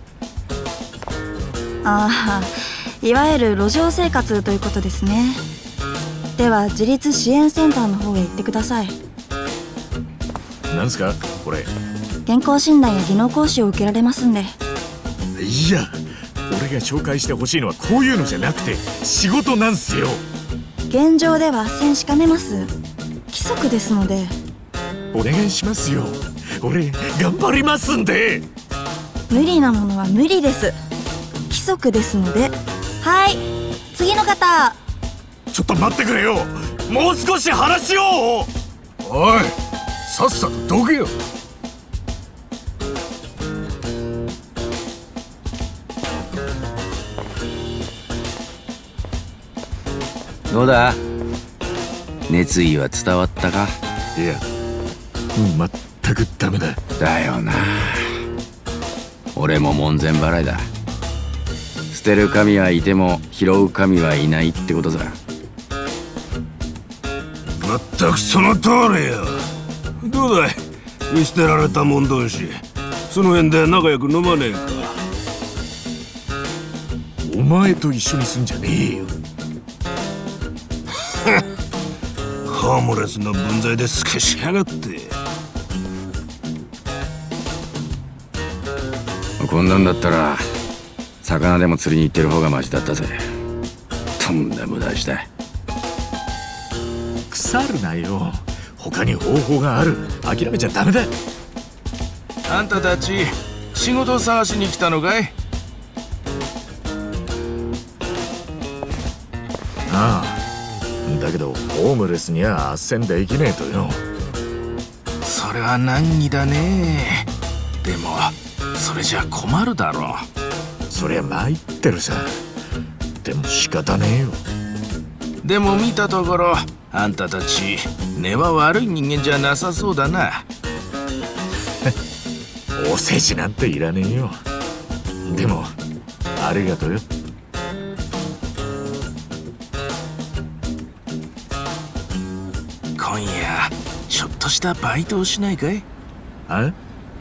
ああ、いわゆる路上生活ということですね。では自立支援センターの方へ行ってください。 なんすかこれ。 健康診断や技能講師を受けられますんで。 いや、俺が紹介してほしいのはこういうのじゃなくて仕事なんすよ。 現状では斡旋しかねます。規則ですので。 お願いしますよ。俺頑張りますんで。 無理なものは無理です。規則ですので。はい、次の方。 ちょっと待ってくれよ。もう少し話を。 おい、さっさとどけよ。 どうだ、熱意は伝わったか。 いや、全くダメだ。 だよな。俺も門前払いだ。捨てる神はいても拾う神はいないってことさ。 まったくその通りよ。どうだい、見捨てられた者同士、その辺で仲良く飲まねえか。 お前と一緒にすんじゃねえよ。 ホームレスの分際で透けしやがって。 こんなんだったら魚でも釣りに行ってる方がマシだったぜ。とんだ無駄した。 腐るなよ。他に方法がある。諦めちゃダメだ。 あんたたち仕事探しに来たのかい？ ああ、だけどホームレスには斡旋できねえとよ。 それは難儀だね。でもそれじゃ困るだろう。そりゃ参ってるさ。でも仕方ねえよ。 でも見たところあんたたち根は悪い人間じゃなさそうだな。 お世辞なんていらねえよ。でもありがとうよ。 今夜ちょっとしたバイトをしないかい？ あ？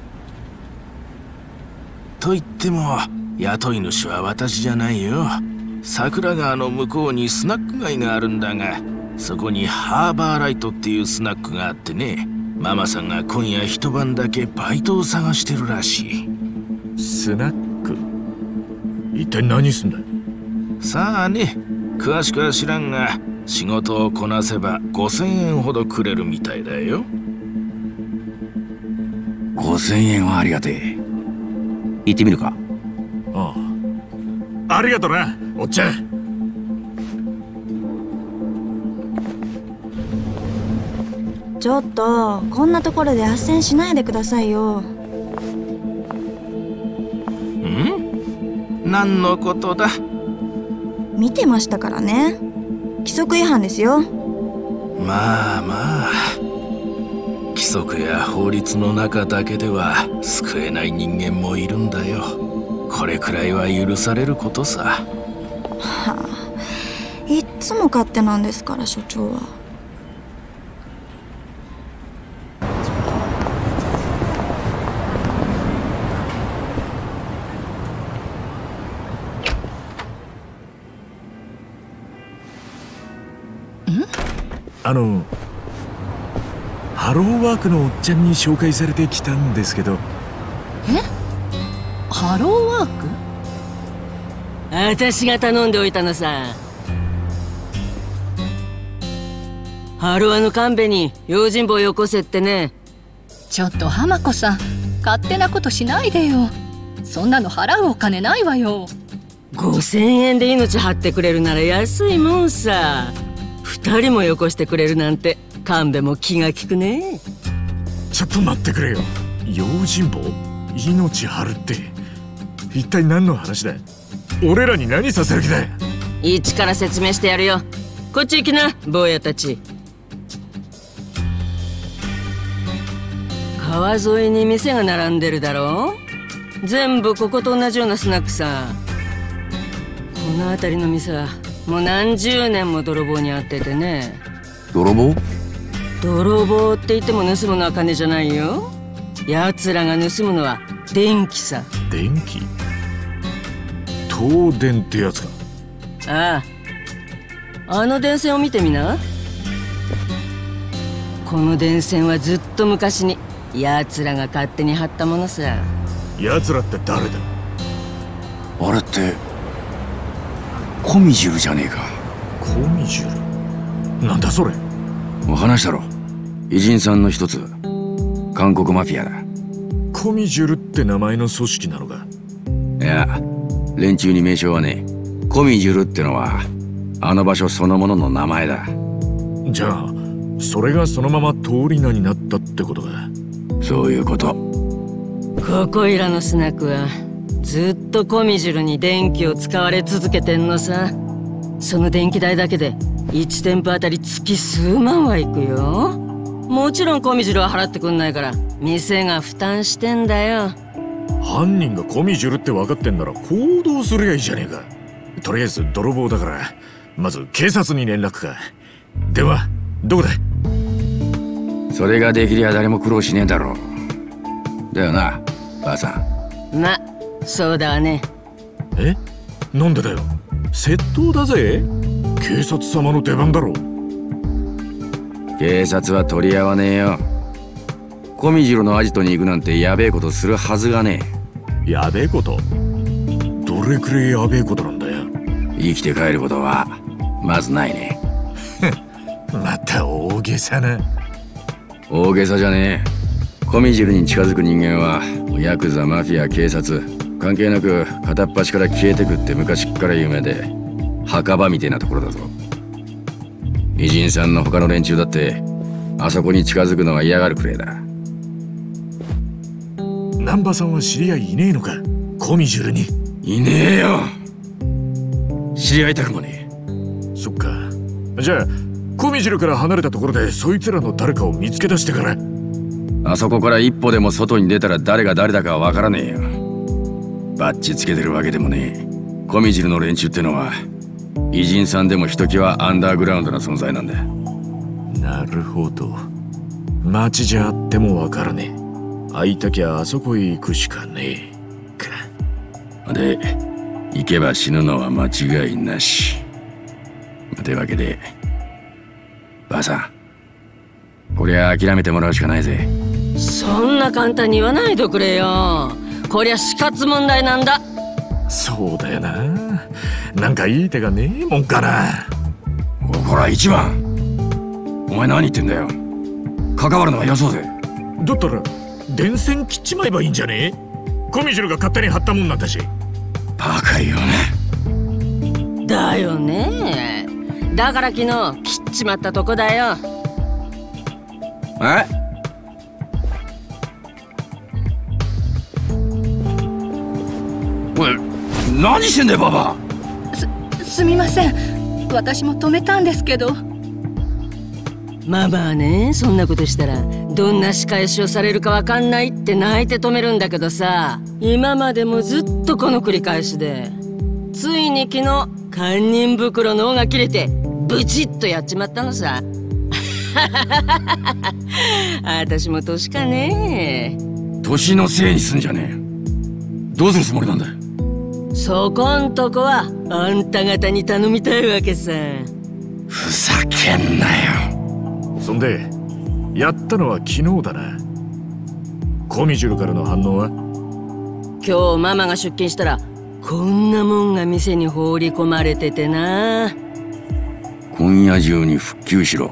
と言っても雇い主は私じゃないよ。桜川の向こうにスナック街があるんだが、そこにハーバーライトっていうスナックがあってね、ママさんが今夜一晩だけバイトを探してるらしい。 スナック？一体何すんだ？ さあね、詳しくは知らんが仕事をこなせば5000円ほどくれるみたいだよ。 5000円はありがてえ。行ってみるか？ ああ、ありがとな、おっちゃん。 ちょっとこんなところで斡旋しないでくださいよ。 ん？何のことだ？ 見てましたからね。規則違反ですよ。 まあまあ、規規則や法律の中だけでは救えない人間もいるんだよ。これくらいは許されることさ。 はあ、いっつも勝手なんですから所長は。 ハローワークのおっちゃんに紹介されてきたんですけど。 ハローワーク？ 私が頼んでおいたのさ。ハロワの神戸に用心棒よこせってね。 ちょっと浜子さん、勝手なことしないでよ。そんなの払うお金ないわよ。 5000円で命張ってくれるなら安いもんさ。2人もよこしてくれるなんて神戸も気が利くね。 ちょっと待ってくれよ。用心棒？命張るって一体何の話だ？俺らに何させる気だ？ 一から説明してやるよ。こっち行きな、坊やたち。川沿いに店が並んでるだろ。全部ここと同じようなスナックさ。この辺りの店はもう何十年も泥棒に遭っててね。 泥棒？ 泥棒って言っても盗むのは金じゃないよ。奴らが盗むのは電気さ。 電気？東電ってやつか。 ああ、あの電線を見てみな。この電線はずっと昔に奴らが勝手に張ったものさ。 奴らって誰だ？ あれってコミジュルじゃねえか。 コミジュル？なんだそれ。 もう話したろ。偉人さんの一つ、韓国マフィアだ。 コミジュルって名前の組織なのか？ いや、連中に名称はねえ。コミジュルってのはあの場所そのものの名前だ。 じゃあそれがそのまま通り名になったってことか？ そういうこと。 ここいらのスナックはずっとコミジュルに電気を使われ続けてんのさ。その電気代だけで1店舗あたり月数万はいくよ。もちろんコミジュルは払ってくんないから店が負担してんだよ。 犯人がコミジュルって分かってんなら行動すりゃいいじゃねえか。とりあえず泥棒だからまず警察に連絡か。電話どこだ？ それができりゃ誰も苦労しねえだろう。だよな、ばあさん。ま、そうだわね。 え？なんでだよ。窃盗だぜ。警察様の出番だろ。 警察は取り合わねえよ。コミジュルのアジトに行くなんてやべえことするはずがねえ。やべえこと？どれくらいやべえことなんだよ。 生きて帰ることはまずないね。 また大げさな。 大げさじゃねえ。コミジュルに近づく人間はヤクザ、マフィア、警察関係なく片っ端から消えてくって昔っから有名で墓場みてえなところだぞ。偉人さんの他の連中だってあそこに近づくのは嫌がるくらいだ。 難波さんは知り合いいねえのか？コミジュルに。 いねえよ。知り合いたくもねえ。そっか。じゃあコミジュルから離れたところでそいつらの誰かを見つけ出してから。 あそこから一歩でも外に出たら誰が誰だかわからねえよ。バッジつけてるわけでもねえ。コミジルの連中ってのは偉人さんでもひときわアンダーグラウンドな存在なんだ。 なるほど。街じゃあってもわからねえ。会いたきゃあそこへ行くしかねえか。 で、行けば死ぬのは間違いなし。というわけでばあさん、こりゃ諦めてもらうしかないぜ。 そんな簡単に言わないでくれよ。こりゃ死活問題なんだ。 そうだよな。なんかいい手がねえもんかな。 ほら一番、お前何言ってんだよ。関わるのはよそうぜ。 だったら電線切っちまえばいいんじゃねえ？コミジュルが勝手に貼ったもんなんだし。 バカよね。だよね。だから昨日切っちまったとこだよ。 え？おい、何してんだよババア。すみません。私も止めたんですけど。 ママはね、そんなことしたらどんな仕返しをされるかわかんないって泣いて止めるんだけどさ、今までもずっとこの繰り返しで、ついに昨日堪忍袋の緒が切れてブチッとやっちまったのさ。私も年かね。 年のせいにすんじゃねえ。どうするつもりなんだよ。 そこんとこはあんた方に頼みたいわけさ。 ふざけんなよ。 そんでやったのは昨日だな。コミジュルからの反応は？ 今日ママが出勤したらこんなもんが店に放り込まれててな。 今夜中に復旧しろ。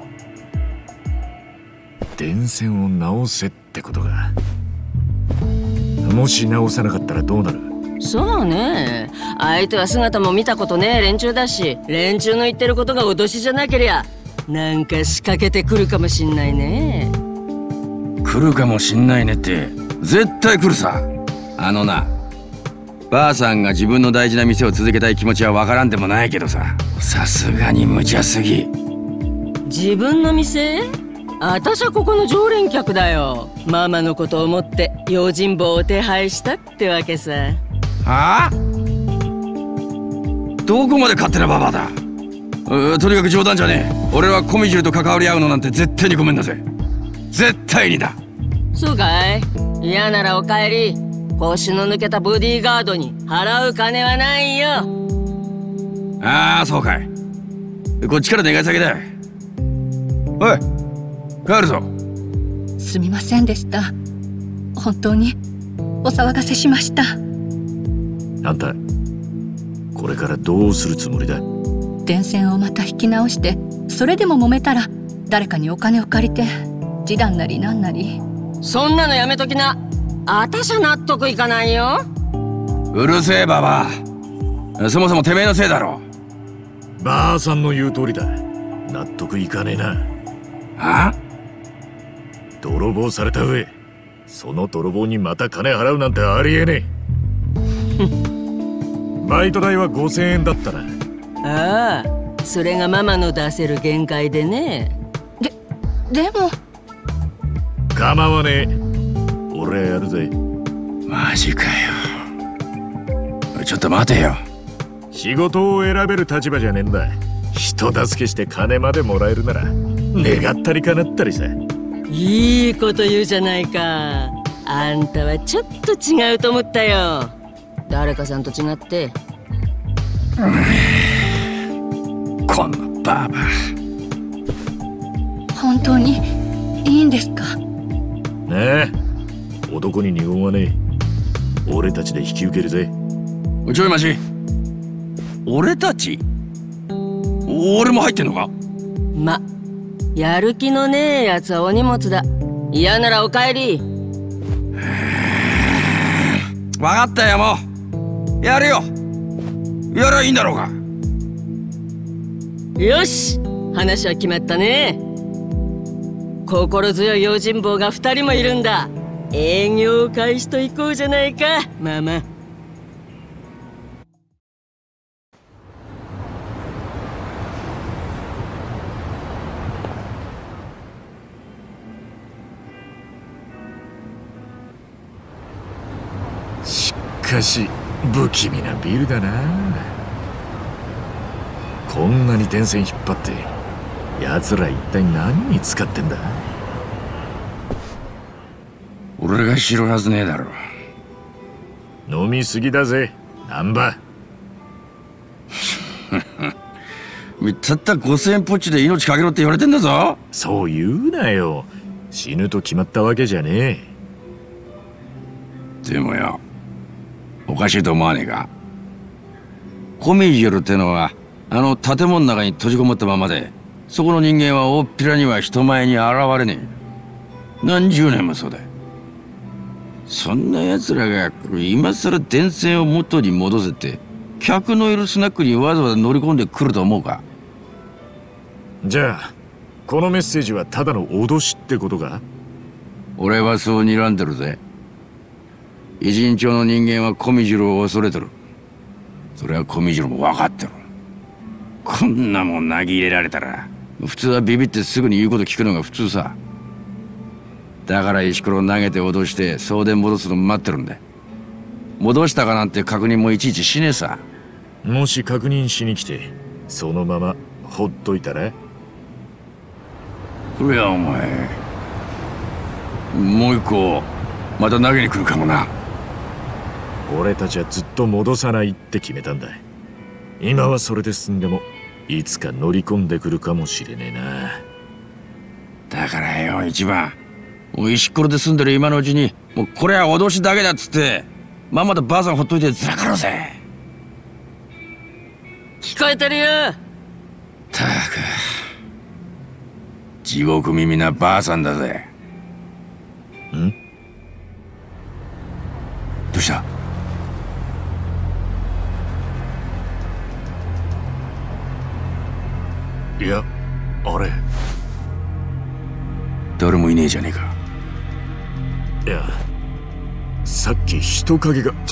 電線を直せってことか。もし直さなかったらどうなる？ そうね、相手は姿も見たことねえ連中だし、連中の言ってることが脅しじゃなけりゃなんか仕掛けてくるかもしんないね。 来るかもしんないねって絶対来るさ。あのな、ばあさんが自分の大事な店を続けたい気持ちはわからんでもないけどさ、さすがに無茶すぎ。 自分の店？私はここの常連客だよ。ママのことを思って用心棒を手配したってわけさ。 はあ？どこまで勝手なババアだ。とにかく冗談じゃねえ。俺はコミジュルと関わり合うのなんて絶対にごめんだぜ。絶対にだ。 そうかい？嫌ならお帰り。腰の抜けたボディーガードに払う金はないよ。 ああ、そうかい。こっちから願い下げだ。おい、帰るぞ。 すみませんでした。本当にお騒がせしました。 あんたこれからどうするつもりだ？ 電線をまた引き直して、それでも揉めたら誰かにお金を借りて示談なりなんなり。 そんなのやめときな。あたしゃ納得いかないよ。 うるせえババア。そもそもてめえのせいだろ。 ばあさんの言う通りだ。納得いかねえな。 はあ？ 泥棒された上、その泥棒にまた金払うなんてありえねえ。バイト代は5000円だったな。 ああ、それがママの出せる限界でね。 でも構わねえ。俺やるぜ。 マジかよ。ちょっと待てよ。 仕事を選べる立場じゃねえんだ。人助けして金までもらえるなら願ったり叶ったりさ。 いいこと言うじゃないか。あんたはちょっと違うと思ったよ。誰かさんと違って。 このババア。 本当にいいんですか？ ねえ、男に二言はねえ。俺たちで引き受けるぜ。 ちょいマジ。俺たち？俺も入ってんのか？ ま、やる気のねえやつはお荷物だ。嫌ならお帰り。 分かったよ、もうやるよ。やらいいんだろうが。 よし、話は決まったね。心強い用心棒が2人もいるんだ。営業開始と行こうじゃないか、ママ。 しかし不気味なビルだな。こんなに電線引っ張って奴ら一体何に使ってんだ？ 俺が知るはずねえだろ。 飲みすぎだぜ、難波。 たった5000円ポッチで命かけろって言われてんだぞ。 そう言うなよ。死ぬと決まったわけじゃねえ。でもよ、おかしいと思わねえか？コミジュルってのはあの建物の中に閉じこもったままで、そこの人間は大っぴらには人前に現れねえ。何十年もそうだ。そんな奴らが今さら電線を元に戻せて客のいるスナックにわざわざ乗り込んでくると思うか？ じゃあこのメッセージはただの脅しってことか？ 俺はそう睨んでるぜ。一人町の人間はコミジュルを恐れてる。それはコミジュルも分かってる。こんなもん投げ入れられたら普通はビビってすぐに言うこと聞くのが普通さ。だから石ころ投げて脅して送電戻すの待ってるんだ。戻したかなんて確認もいちいちしねえさ。 もし確認しに来てそのままほっといたら。 いやお前もう一個また投げに来るかもな。 俺たちはずっと戻さないって決めたんだ。今はそれで済んでもいつか乗り込んでくるかもしれねえな。だからよ一番、もう石ころで住んでる今のうちにもうこれは脅しだけだっつってまんまとばあさんほっといてずらかろうぜ。 聞こえてるよ。 たく地獄耳なばあさんだぜ。 ん？ どうした？ いや、あれ誰もいねえじゃねえか。 いや、さっき人影が。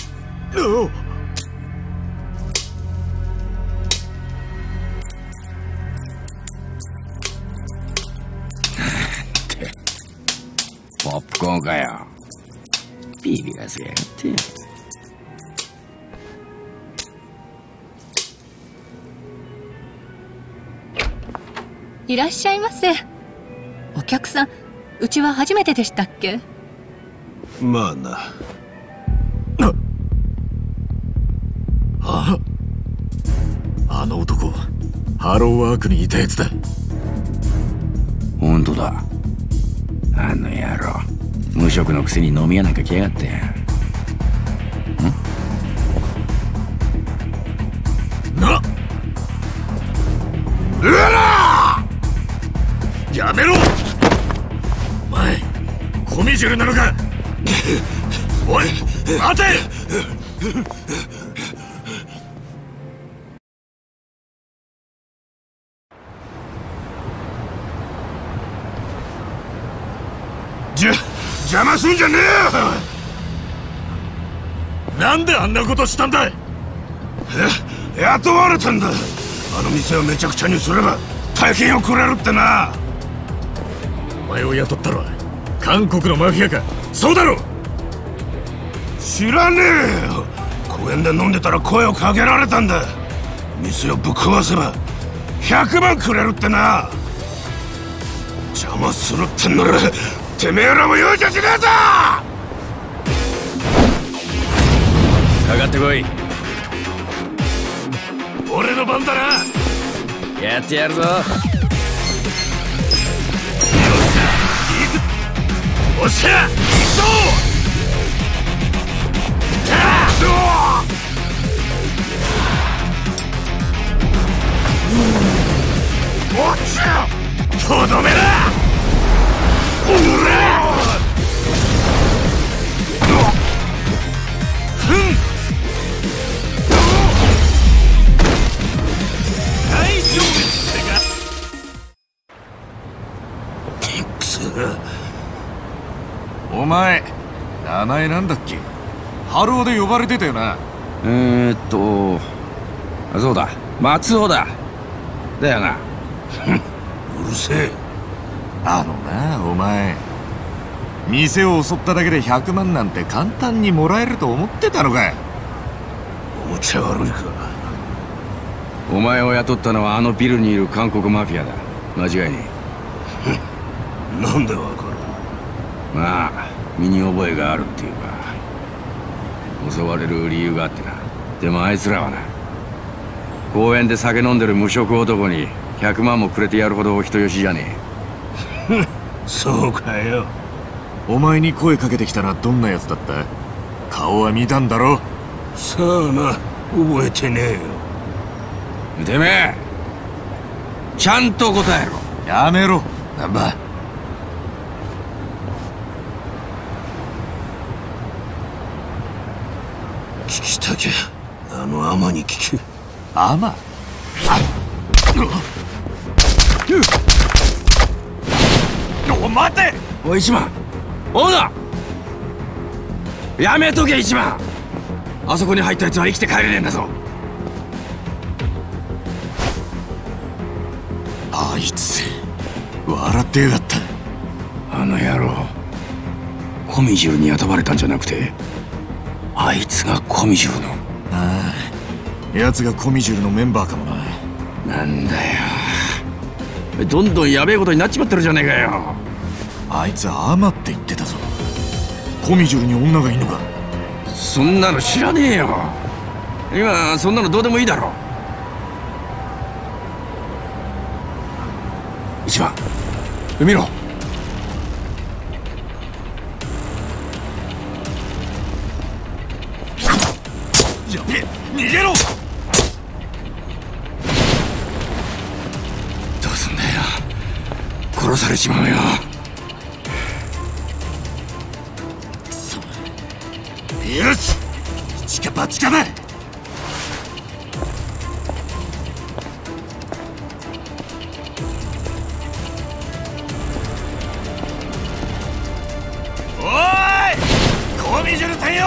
ポップコーンかよ。ビビらせやがって。 いらっしゃいませ。お客さん、うちは初めてでしたっけ？ まあな。 あの男、ハローワークにいたやつだ。 ほんとだ。あの野郎、無職のくせに飲み屋なんか来やがって。 な、うわら！やめろ！お前、コミジュルなのか？おい、待て！ 邪魔すんじゃねえよ！なんであんなことしたんだい？ 雇われたんだ。あの店をめちゃくちゃにすれば大金をくれるってな。 お前を雇ったのは韓国のマフィアか？そうだろ？ 知らねえよ。公園で飲んでたら声をかけられたんだ。店をぶっ壊せば100万くれるってな。邪魔するってんならてめえらも容赦しねえぞ！ かかってこい。 俺の番だな。 やってやるぞ。 おっしゃ！行くぞ！おっしゃ！とどめだ！おら！大丈夫ってか？ くそ。 お前、名前なんだっけ？ハローで呼ばれてたよな。 そうだ、松尾だ。だよな。 うるせえ。 あのな、お前、店を襲っただけで100万なんて簡単にもらえると思ってたのか？ おもちゃ悪いか。 お前を雇ったのはあのビルにいる韓国マフィアだ。間違いねえ。なんでわかる？ まあ身に覚えがあるっていうか、襲われる理由があってな。でもあいつらはな、公園で酒飲んでる無職男に100万もくれてやるほどお人よしじゃねえ。そうかよ。 お前に声かけてきたのはどんなやつだった？顔は見たんだろ？ さあな、覚えてねえよ。 てめえちゃんと答えろ。 やめろ、難波。 聞きたきゃあのアマに聞け。 アマ？ お待て！ おい一番、オーナーやめとけ一番。あそこに入ったやつは生きて帰れねえんだぞ。 あいいつ笑ってやがった。 あの野郎、コミジュルに雇われたんじゃなくて、あいつがコミジュルの。 ああ、奴がコミジュルのメンバーかもな。 なんだよ、どんどんやべえことになっちまってるじゃねえかよ。 あいつアマって言ってたぞ。コミジュルに女がいんのか？ そんなの知らねえよ。今そんなのどうでもいいだろ。一番見ろ。 やべえ、逃げろ。 どうすんだよ、殺されちまうよ。 くそ、よし、一か八かだ。おーい、コミジュルさんよ。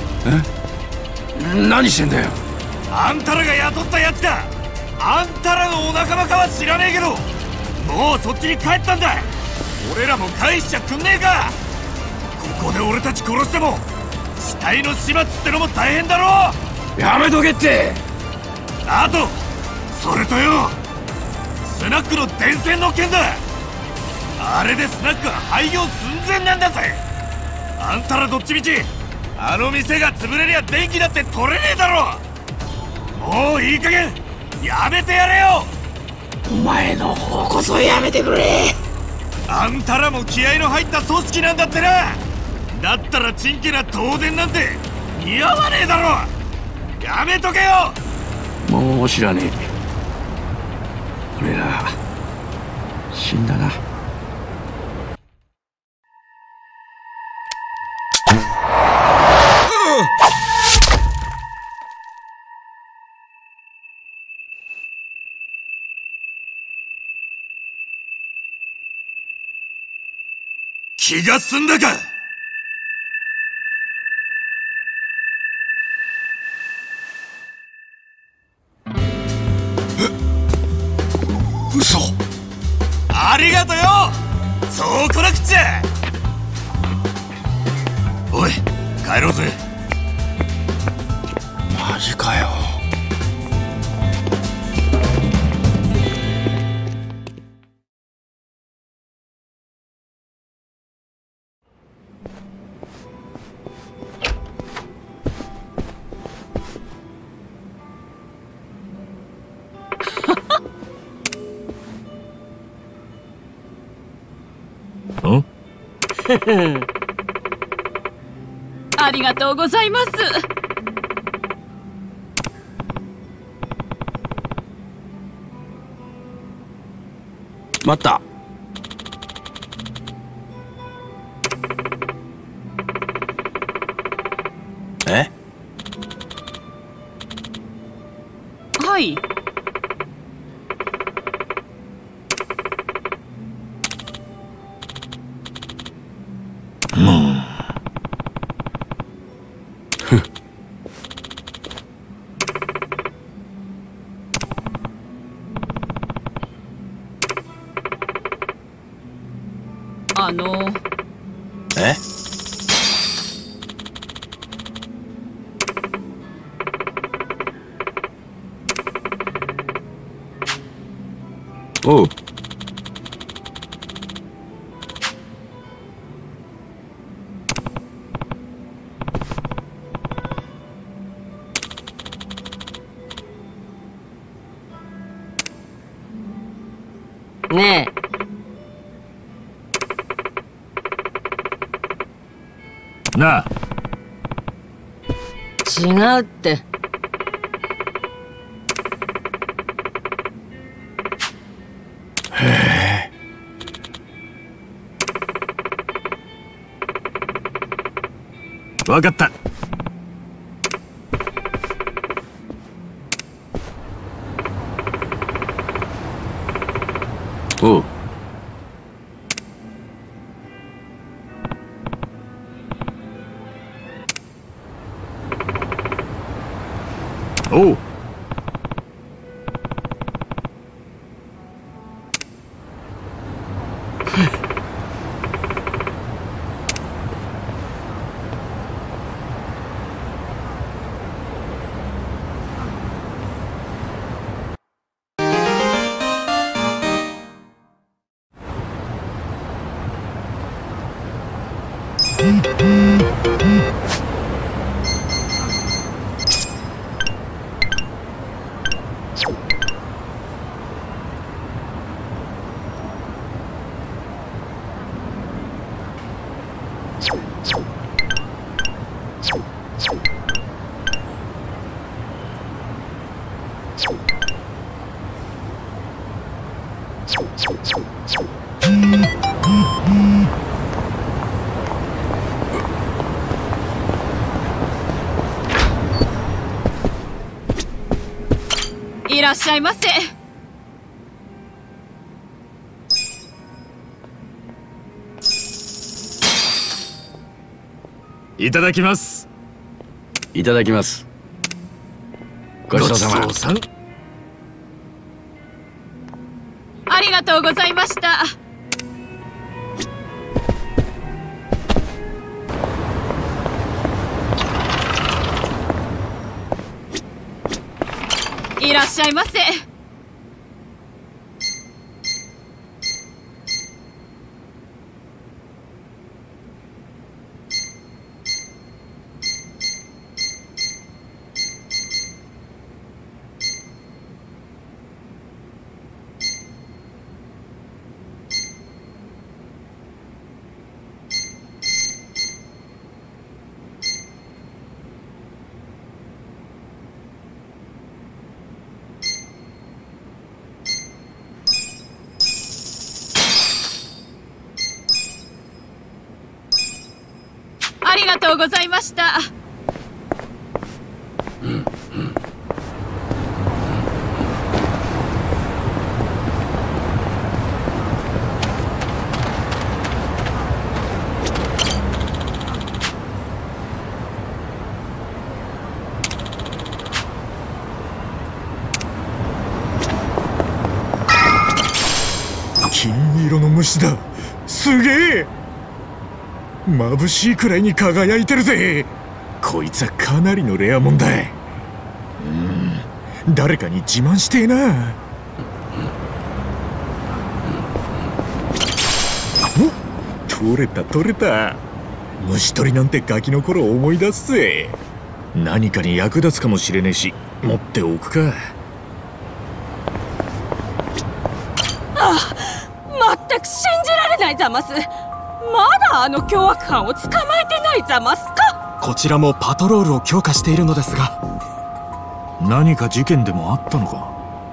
何してんだよ。 あんたらが雇ったやつだ。あんたらのお仲間かは知らねえけど、もうそっちに帰ったんだ。俺らも返しちゃくんねえか。ここで俺たち殺しても死体の始末ってのも大変だろ。 やめとけって。 あとそれとよ、スナックの電線の件だ。あれでスナックは廃業寸前なんだぜ。あんたらどっちみちあの店が潰れりゃ電気だって取れねえだろ。もういい加減やめてやれよ。 お前の方こそやめてくれ。 あんたらも気合の入った組織なんだってな。だったらチンケな東電なんて似合わねえだろ。やめとけよ。 もう知らねえ。俺ら死んだな。 気が済んだか。 嘘。 ありがとよ。そうこなくっちゃ。おい、帰ろうぜ。 マジかよ。 ありがとうございます。 待った。え？ はい。 え？おう。 ねえ。なあ。 違うって。 へえ。 わかった。 おう。 おう。 いらっしゃいませ。 いただきます。 いただきます。ごちそうさま。 さん。 ありがとうございました。いらっしゃいませ。ありがとうございました。 金色の虫だ。すげえ。眩しいくらいに輝いてるぜ。こいつはかなりのレアもんだ。誰かに自慢してえな。お、取れた取れた。虫取りなんてガキの頃思い出すぜ。何かに役立つかもしれねえし、持っておくか。 全く信じられないざます。まだあの凶悪犯を捕まえてないざますか。 こちらもパトロールを強化しているのですが。 何か事件でもあったのか。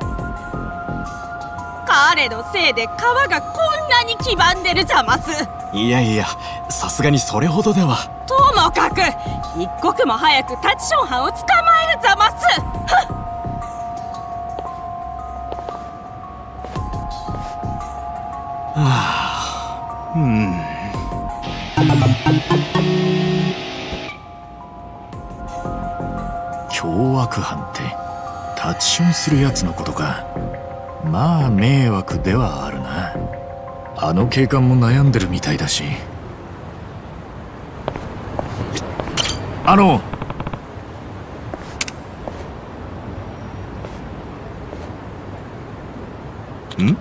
彼のせいで川がこんなに黄ばんでるざます。 いやいや、さすがにそれほどでは。 ともかく一刻も早くタチション犯を捕まえるざます。 凶悪犯ってタッチションするやつのことか。まあ迷惑ではあるな。あの警官も悩んでるみたいだし。ん？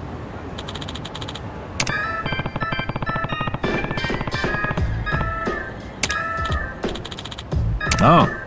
ああ。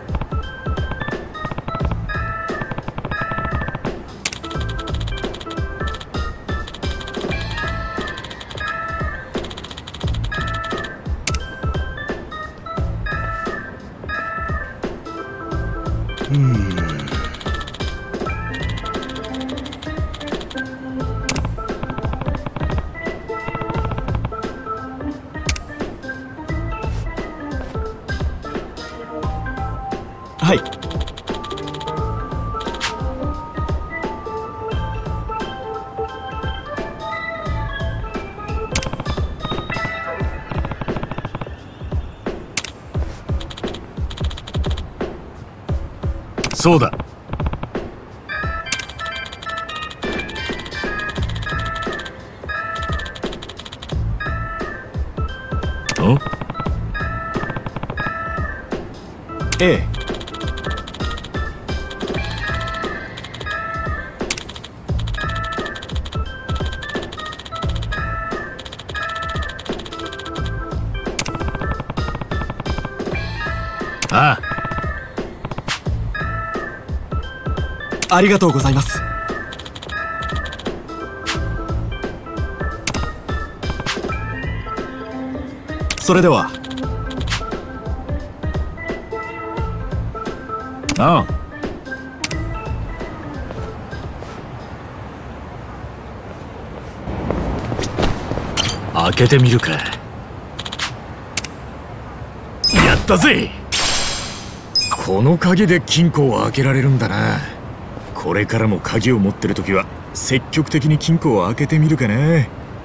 はい。 そうだ。 ええ。 ああ。ありがとうございます。それでは。 ああ。開けてみるか。やったぜ。この鍵で金庫を開けられるんだな。これからも鍵を持ってるときは積極的に金庫を開けてみるかな。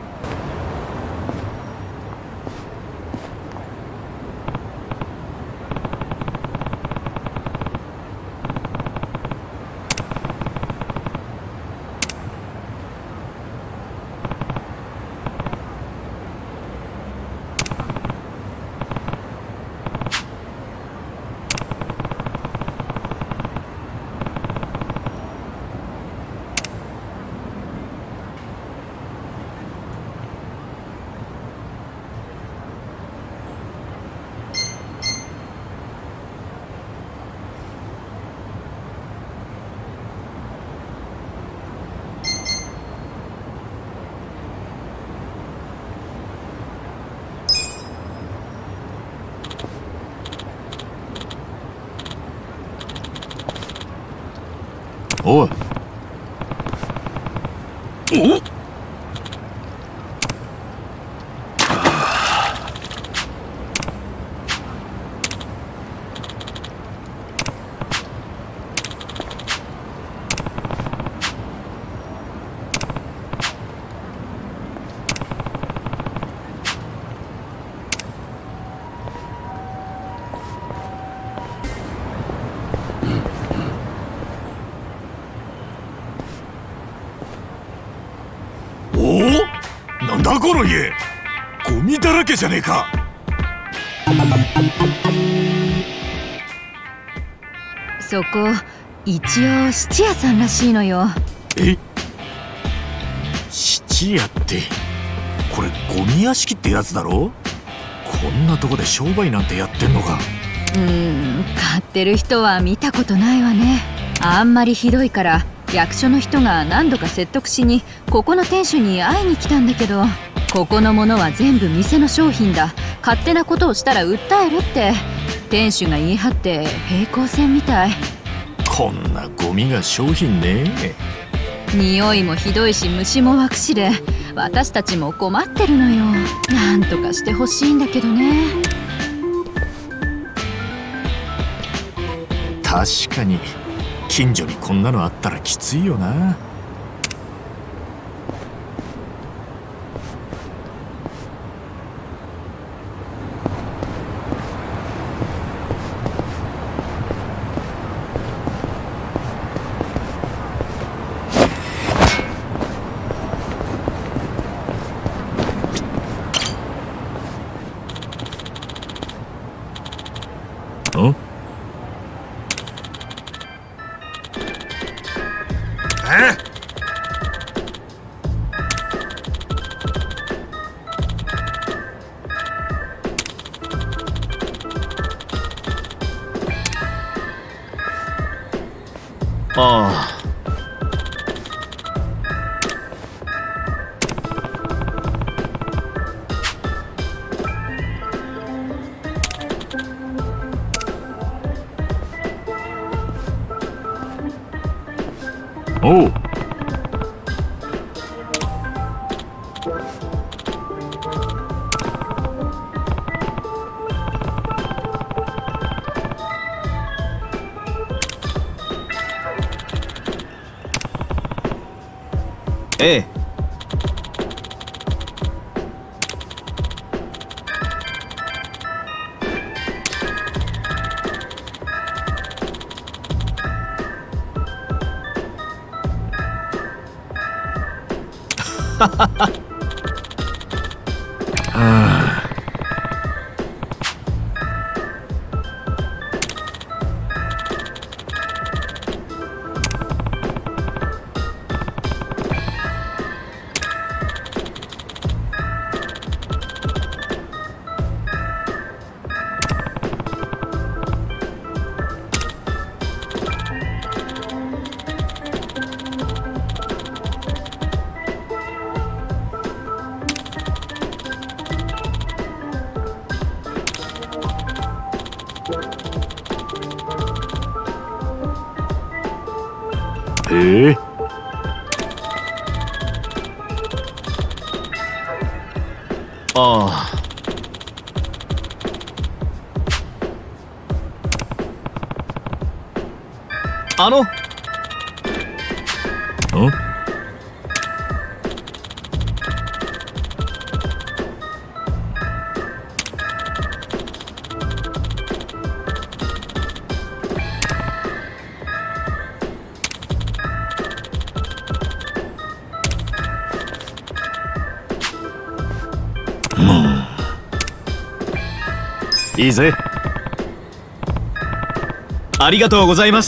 おい。おっ。なんだこの家、ゴミだらけじゃねえか。 そこ一応質屋さんらしいのよ。 え、質屋ってこれゴミ屋敷ってやつだろ。こんなとこで商売なんてやってんのか。 買ってる人は見たことないわね。あんまりひどいから役所の人が何度か説得しにここの店主に会いに来たんだけど、ここのものは全部店の商品だ、勝手なことをしたら訴えるって店主が言い張って平行線みたい。 こんなゴミが商品ね。 匂いもひどいし虫も湧くしで私たちも困ってるのよ。なんとかしてほしいんだけどね。 確かに近所にこんなのあったらきついよな。ああ。おう。ええ。ああ。 ああ。いいぜ。ありがとうございます。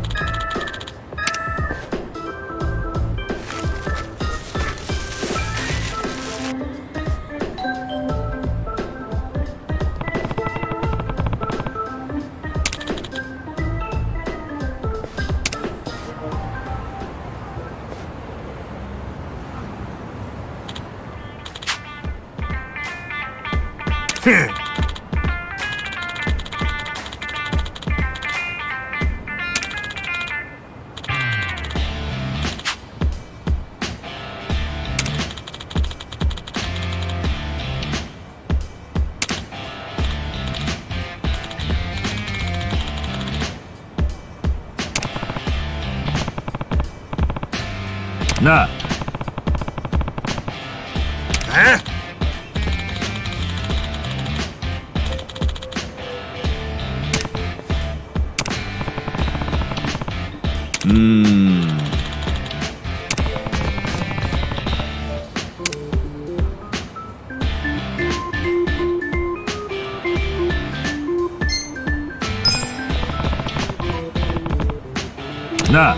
なあ。なあ。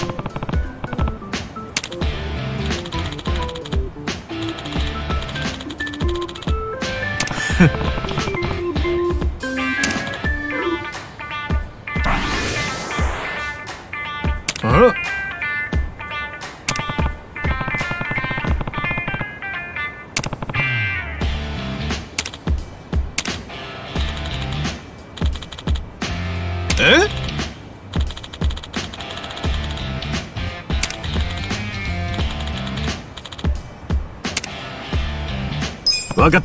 わかった。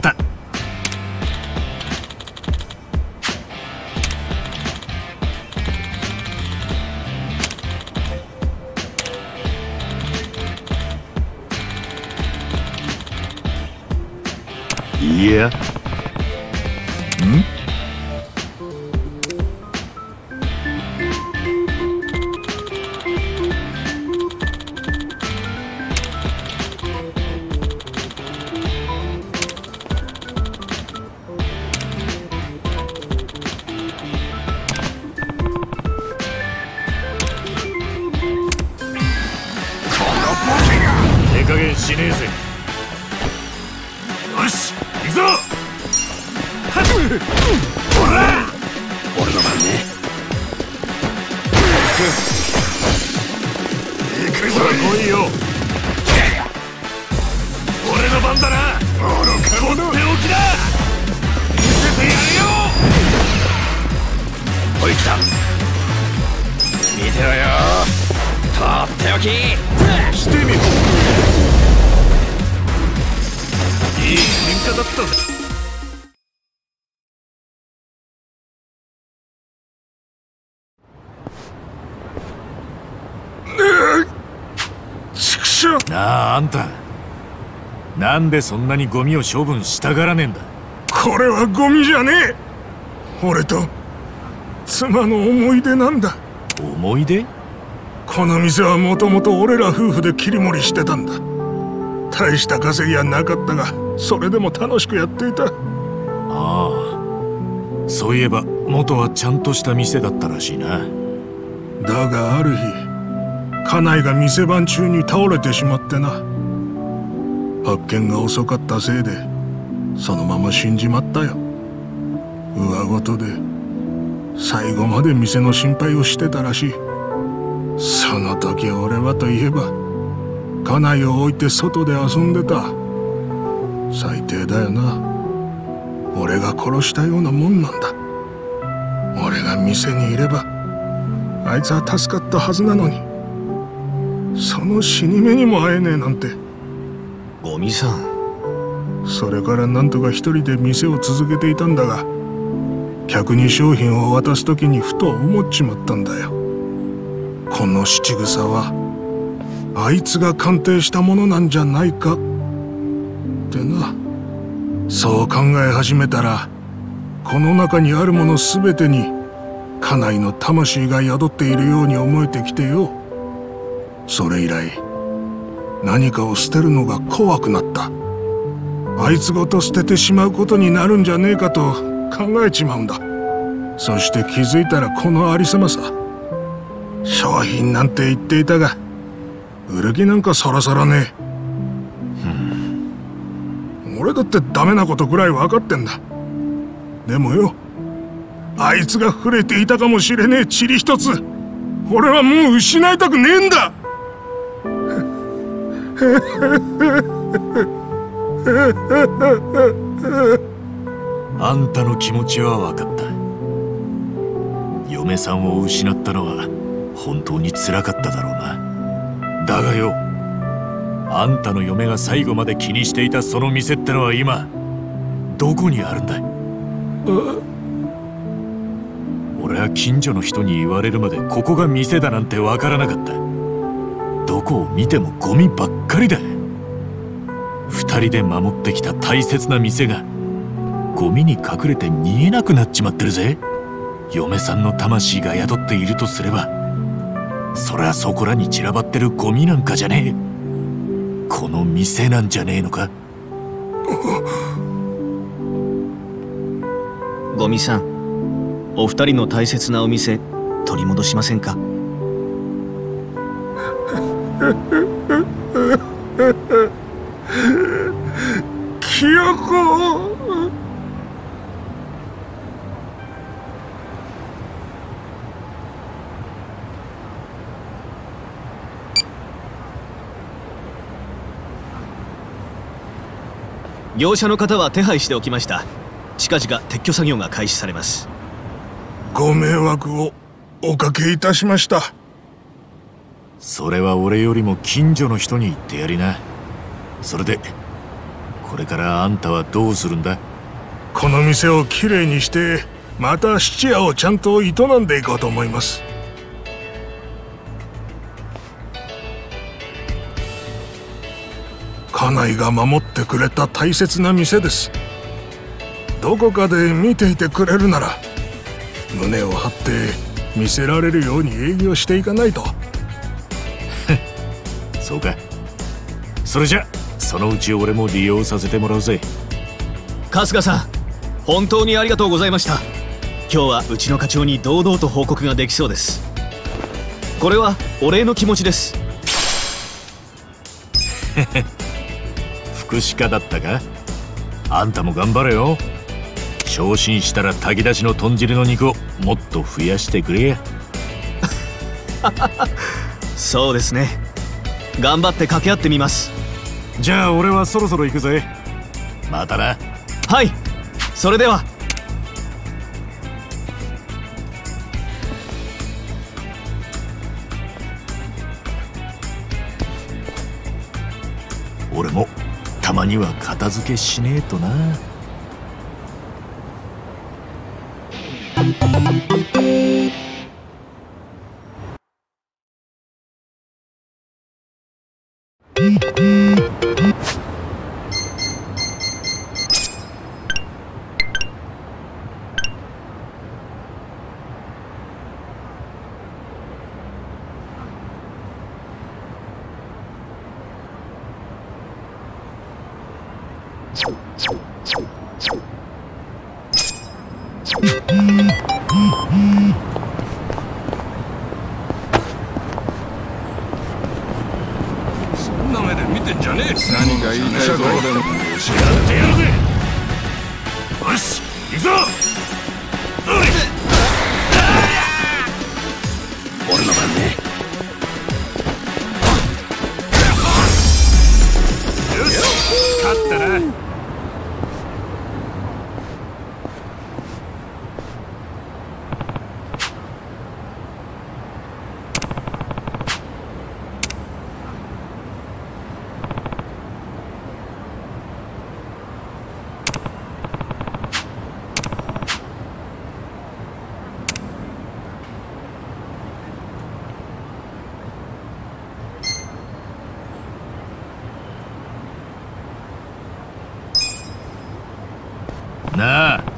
いや。手加減しねえぜ。よし、行くぞ。ほら、俺の番ね。行くぞ、来いよ。俺の番だな。とっておきだ。見せてやるよ。おい、来た。見てろよ。とっておき。してみろ。いい喧嘩だったぜ。 ちくしょう。 なあ、あんたなんでそんなにゴミを処分したがらねえんだ。 これはゴミじゃねえ。俺と妻の思い出なんだ。 思い出？ この店はもともと俺ら夫婦で切り盛りしてたんだ。大した稼ぎはなかったが、それでも楽しくやっていた。 ああ、そういえば元はちゃんとした店だったらしいな。 だがある日、家内が店番中に倒れてしまってな。発見が遅かったせいでそのまま死んじまったよ。上ごとで最後まで店の心配をしてたらしい。その時俺はといえば家内を置いて外で遊んでた。最低だよな。俺が殺したようなもんなんだ。俺が店にいればあいつは助かったはずなのに。 その死に目にも会えねえなんて。 ゴミさん。 それからなんとか一人で店を続けていたんだが、客に商品を渡す時にふと思っちまったんだよ。この七草はあいつが鑑定したものなんじゃないかってな。そう考え始めたら、この中にあるもの全てに家内の魂が宿っているように思えてきてよ。それ以来何かを捨てるのが怖くなった。あいつごと捨ててしまうことになるんじゃねえかと考えちまうんだ。そして気づいたらこのありさまさ。商品なんて言っていたが、売る気なんかさらさらねえ。俺だってダメなことくらい分かってんだ。でもよ、あいつが触れていたかもしれねえ塵一つ、俺はもう失いたくねえんだ。 あんたの気持ちは分かった。嫁さんを失ったのは本当につらかっただろうな。だがよ、あんたの嫁が最後まで気にしていたその店ってのは今どこにあるんだい？俺は近所の人に言われるまでここが店だなんて分からなかった。どこを見てもゴミばっかりだ。二人で守ってきた大切な店がゴミに隠れて見えなくなっちまってるぜ。嫁さんの魂が宿っているとすれば、そりゃそこらに散らばってるゴミなんかじゃねえ。この店なんじゃねえのか。 ゴミさん、お二人の大切なお店取り戻しませんか？ 清子。 業者の方は手配しておきました。近々撤去作業が開始されます。 ご迷惑をおかけいたしました。 それは俺よりも近所の人に言ってやりな。それでこれからあんたはどうするんだ？ この店をきれいにしてまた質屋をちゃんと営んでいこうと思います。家内が守ってくれた大切な店です。どこかで見ていてくれるなら胸を張って見せられるように営業していかないと。 そうか。それじゃそのうち俺も利用させてもらうぜ。 春日さん、本当にありがとうございました。今日はうちの課長に堂々と報告ができそうです。これはお礼の気持ちです。 福祉課だったか？あんたも頑張れよ。昇進したら炊き出しの豚汁の肉をもっと増やしてくれや。 そうですね。頑張って掛け合ってみます。 じゃあ俺はそろそろ行くぜ。またな。 はい、それでは。 俺もたまには片付けしねえとな。 そんな目で見てんじゃねえ。 何か言いたいことでも。 やってやるぜ。よし、行くぞ。 俺の番ね。 よし、勝ったな。 なあ。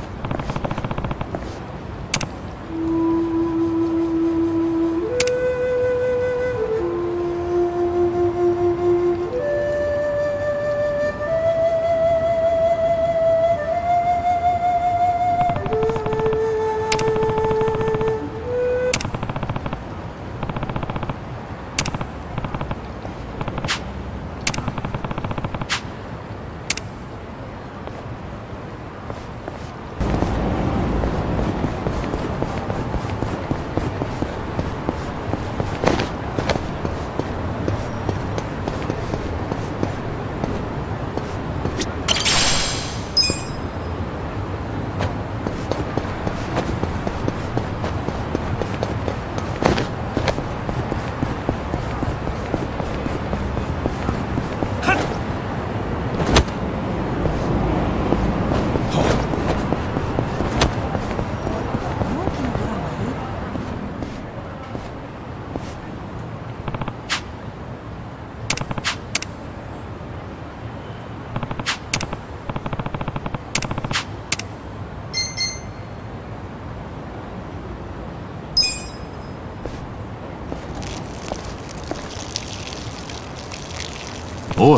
おい。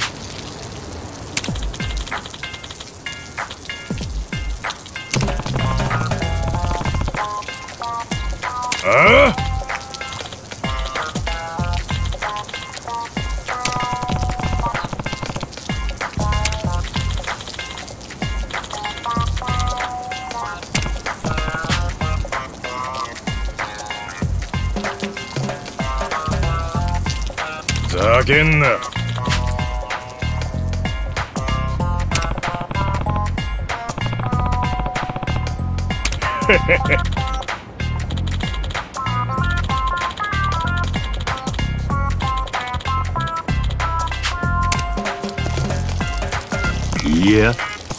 ああ、ざけんな。 いや。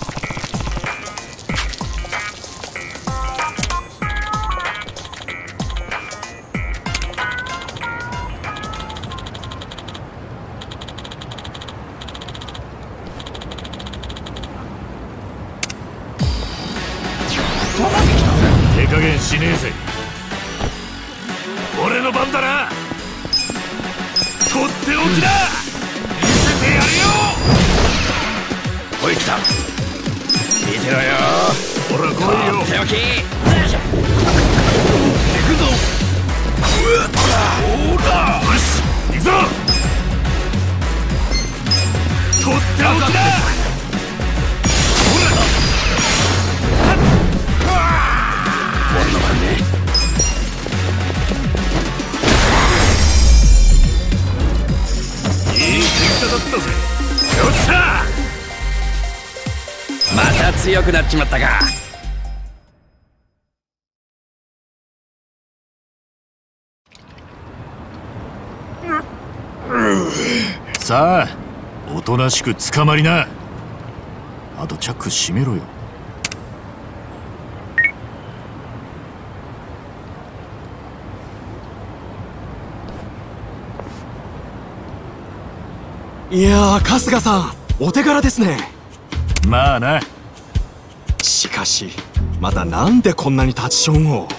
手加減しねえぜ。俺の番だな。とっておきだ。見せてやるよ。おい来た。見てろよ。ほら来いよ。とっておき。行くぞ。ほら。よし行くぞ。とっておきだ。俺の番ね。いい結果だったぜ。よっしゃ。また強くなっちまったか。さあおとなしく捕まりな。あとチャック閉めろよ。 いやー、春日さんお手柄ですね。 まあな。 しかしまたなんでこんなに立ちションを。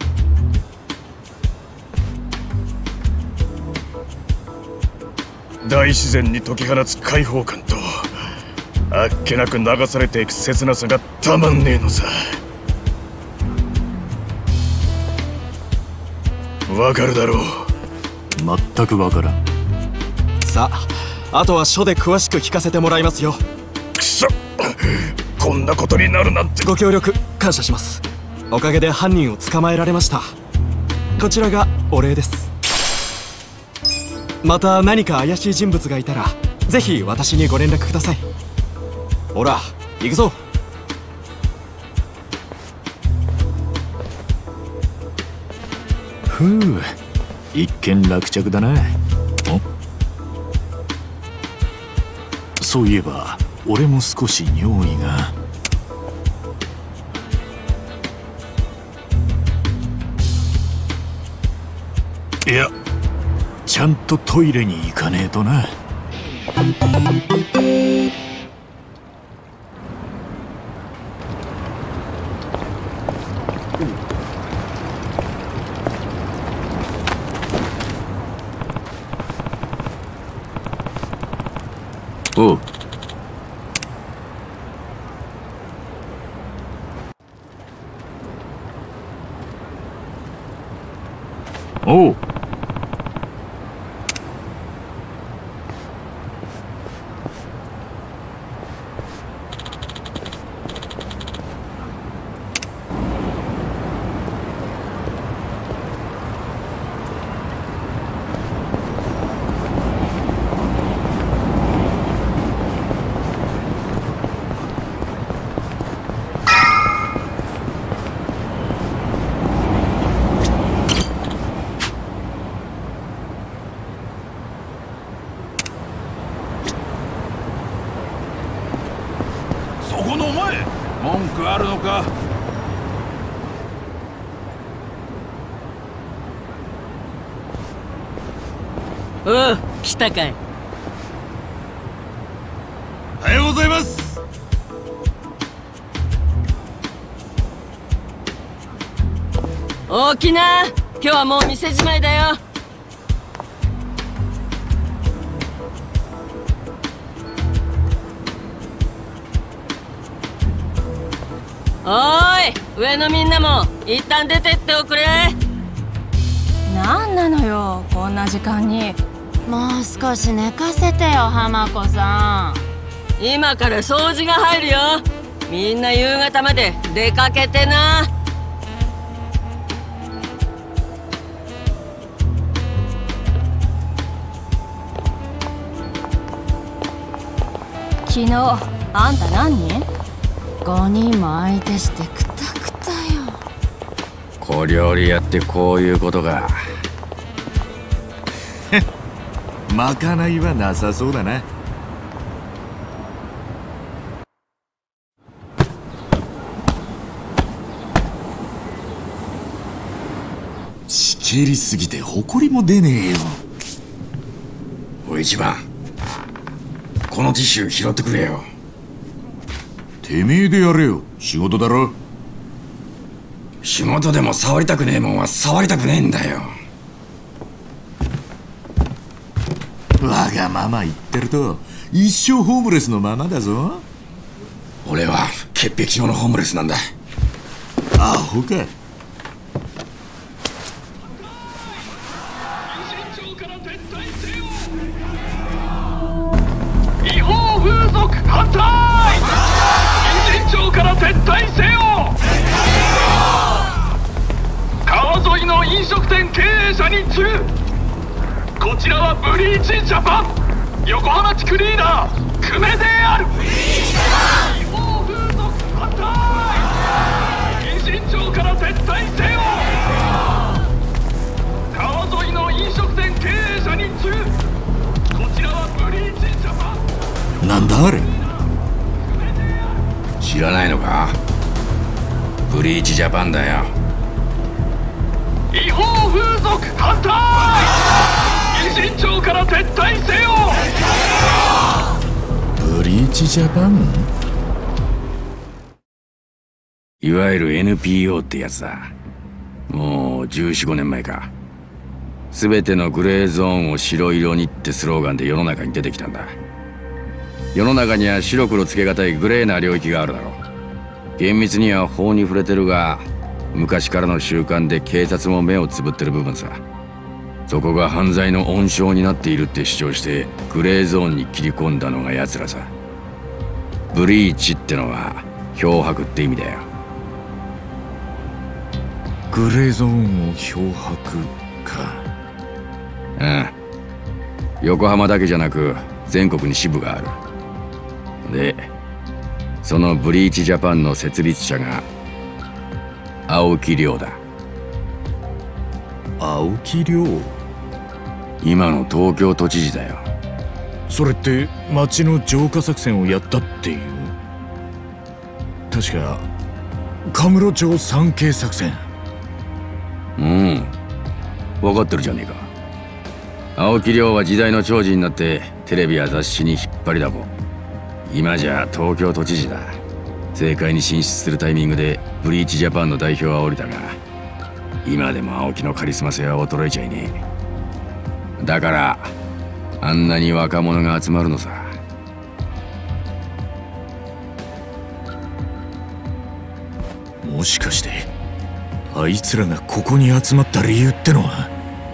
大自然に解き放つ解放感とあっけなく流されていく切なさがたまんねえのさ。わかるだろう。 全くわからん。 さあ、あとは書で詳しく聞かせてもらいますよ。 くそ、こんなことになるなんて。 ご協力感謝します。おかげで犯人を捕まえられました。こちらがお礼です。また何か怪しい人物がいたらぜひ私にご連絡ください。ほら行くぞ。 ふう、一見落着だな。そういえば俺も少し尿意が。いや、ちゃんとトイレに行かねえとな。 おう。 文句あるのか？ おう、来たかい。 おはようございます。 起きな、今日はもう店じまいだよ。おーい、上のみんなも一旦出てっておくれ。 なんなのよ、こんな時間に。 もう少し寝かせてよ、浜子さん。今から掃除が入るよ。みんな夕方まで出かけてな。 昨日あんた何人 ？5人も相手してくたくたよ。 小料理やってこういうことか。 まかないはなさそうだな。しけりすぎて埃も出ねえよ。 おい一番、このティッシュ拾ってくれよ。 てめえでやれよ、仕事だろ。 仕事でも触りたくねえもんは触りたくねえんだよ。 わがまま言ってると一生ホームレスのままだぞ。 俺は潔癖症のホームレスなんだ。 アホか。 違法風俗反対！近親町から撤退せよ！川沿いの飲食店経営者に注意！こちらはブリーチジャパン横浜地区リーダー久米である。違法風俗反対！近親町から撤退せよ！川沿いの飲食店経営者に注意！こちらはブリーチジャパン。 なんだあれ？ 知らないのか？ブリーチジャパンだよ。 違法風俗反対！近親町から撤退せよ！ ブリーチジャパン？ いわゆる NPO ってやつだ。もう14、15年前か。全てのグレーゾーンを白色にってスローガンで世の中に出てきたんだ。世の中には白黒つけがたいグレーな領域があるだろう。厳密には法に触れてるが、昔からの習慣で警察も目をつぶってる部分さ。そこが犯罪の温床になっているって主張してグレーゾーンに切り込んだのが奴らさ。ブリーチってのは漂白って意味だよ。 グレーゾーンを漂白か。 うん。横浜だけじゃなく全国に支部がある。で、そのブリーチジャパンの設立者が青木亮だ。 青木亮？ 今の東京都知事だよ。 それって町の浄化作戦をやったっていう？確かカムロ町三景作戦。 うん、分かってるじゃねえか。青木亮は時代の寵児になってテレビや雑誌に引っ張りだこ。今じゃ東京都知事だ。政界に進出するタイミングでブリーチジャパンの代表は降りたが、今でも青木のカリスマ性は衰えちゃいねえ。だからあんなに若者が集まるのさ。 もしかしてあいつらがここに集まった理由ってのは？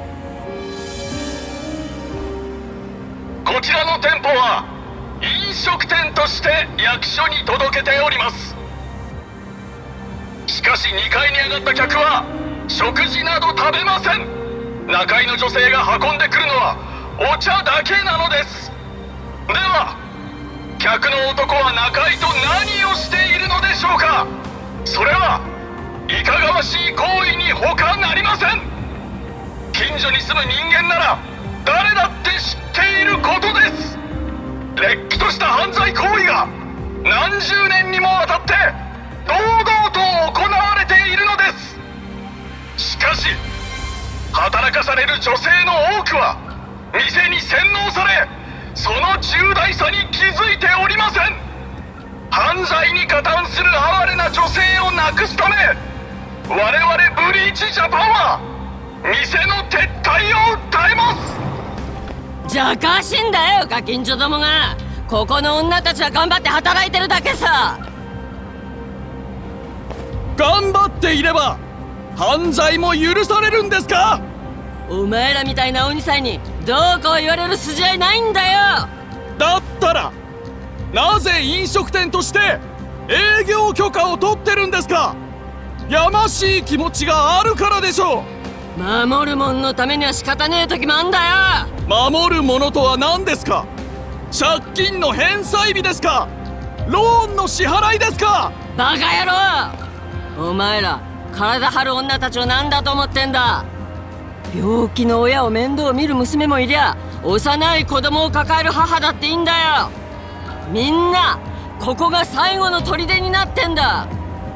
は飲食店として役所に届けております。しかし2階に上がった客は食事など食べません。中居の女性が運んでくるのはお茶だけなのです。では客の男は中居と何をしているのでしょうか。それはいかがわしい行為に他なりません。近所に住む人間なら誰だって知っていることです。れっきとした犯罪行為が何十年にもわたって堂々と行われているのです。しかし働かされる女性の多くは店に洗脳され、その重大さに気づいておりません。犯罪に加担する哀れな女性をなくすため、我々ブリーチジャパンは店の撤退を訴えます。 じゃかしいんだよ、ガキンチョどもが。ここの女たちは頑張って働いてるだけさ。 頑張っていれば犯罪も許されるんですか。 お前らみたいな鬼さんにどうこう言われる筋合いないんだよ。 だったらなぜ飲食店として営業許可を取ってるんですか。やましい気持ちがあるからでしょう。 守るもんのためには仕方ねえ時もあんだよ。守るものとは何ですか。借金の返済日ですか。ローンの支払いですか。 バカ野郎、お前ら体張る女たちを何だと思ってんだ。病気の親を面倒見る娘もいりゃ、幼い子供を抱える母だっていいんだよ。みんなここが最後の砦になってんだ。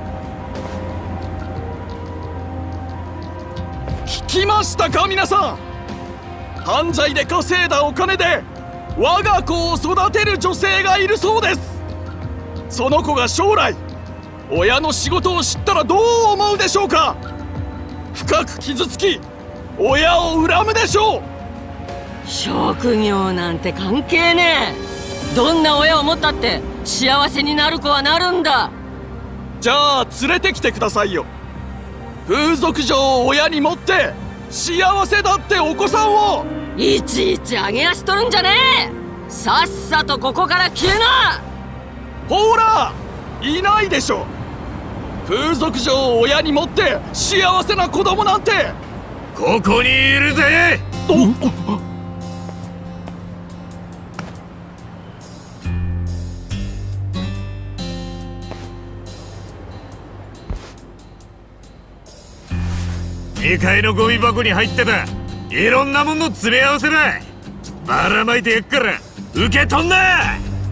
聞きましたか皆さん。犯罪で稼いだお金で我が子を育てる女性がいるそうです。その子が将来親の仕事を知ったらどう思うでしょうか。深く傷つき親を恨むでしょう。 職業なんて関係ねえ。どんな親を持ったって幸せになる子はなるんだ。 じゃあ連れてきてくださいよ。風俗嬢を親に持って幸せだってお子さんを。 いちいち上げ足取るんじゃねえ。さっさとここから消えな。 ほらいないでしょ。風俗嬢を親に持って幸せな子供なんてここにいるぜ。2階のゴミ箱に入ってたいろんなものの詰め合わせだ。ばらまいてやっから受け取んな。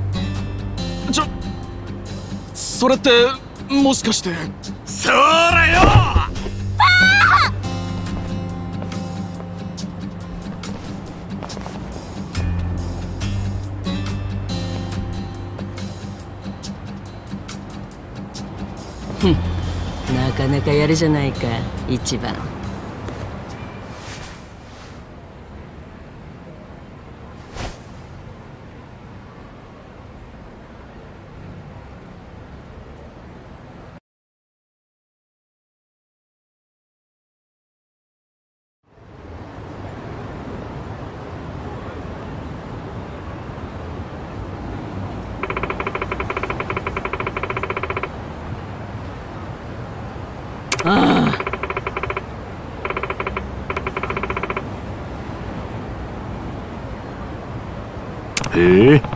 それってもしかして。 そらよ。 なかなかやるじゃないか一番。ああ。 へえ。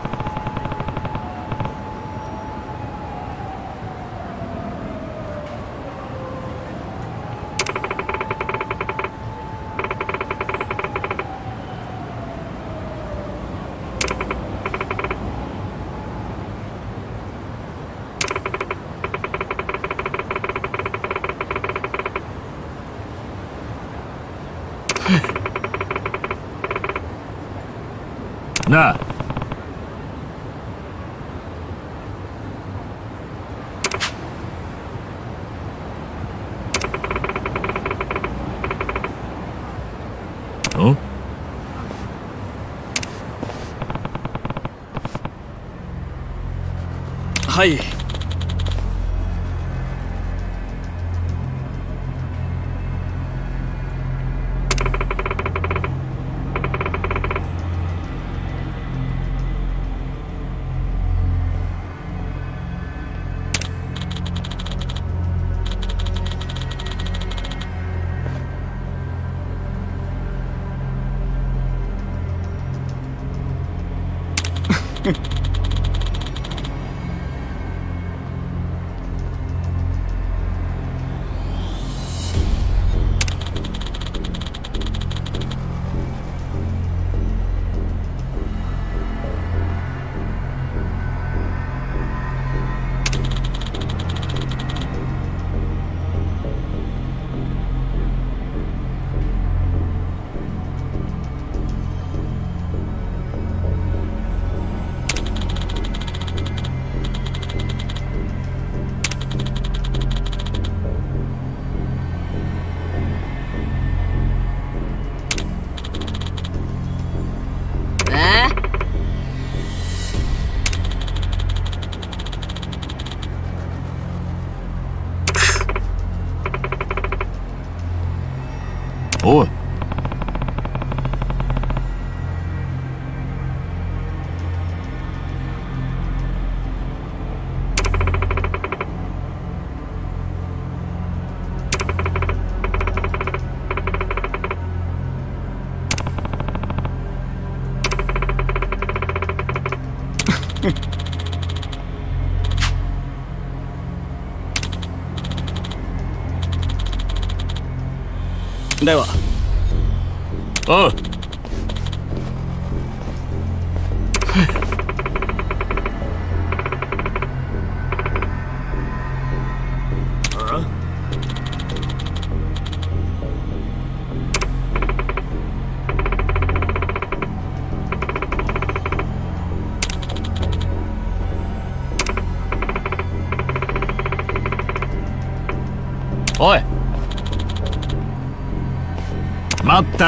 なあ。ん？ はい。 おい。 では。 おう。おい。待った。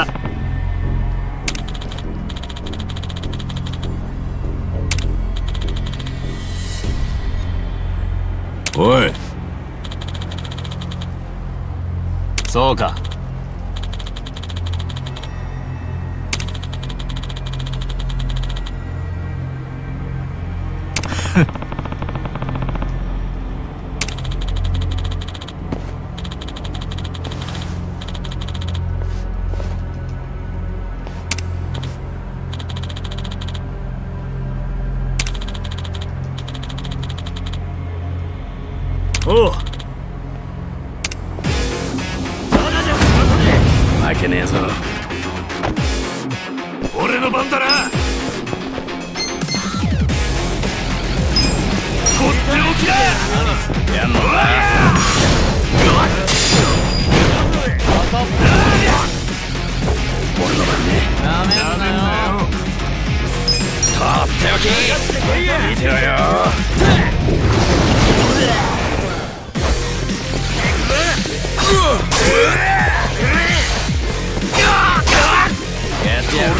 おい。 そうか。 おう。負けねえぞ。 俺の番だな。こっておきだ。 やんのか。俺の番ね。ダメだよ。とっておき。見てろよ。やってやるぞ。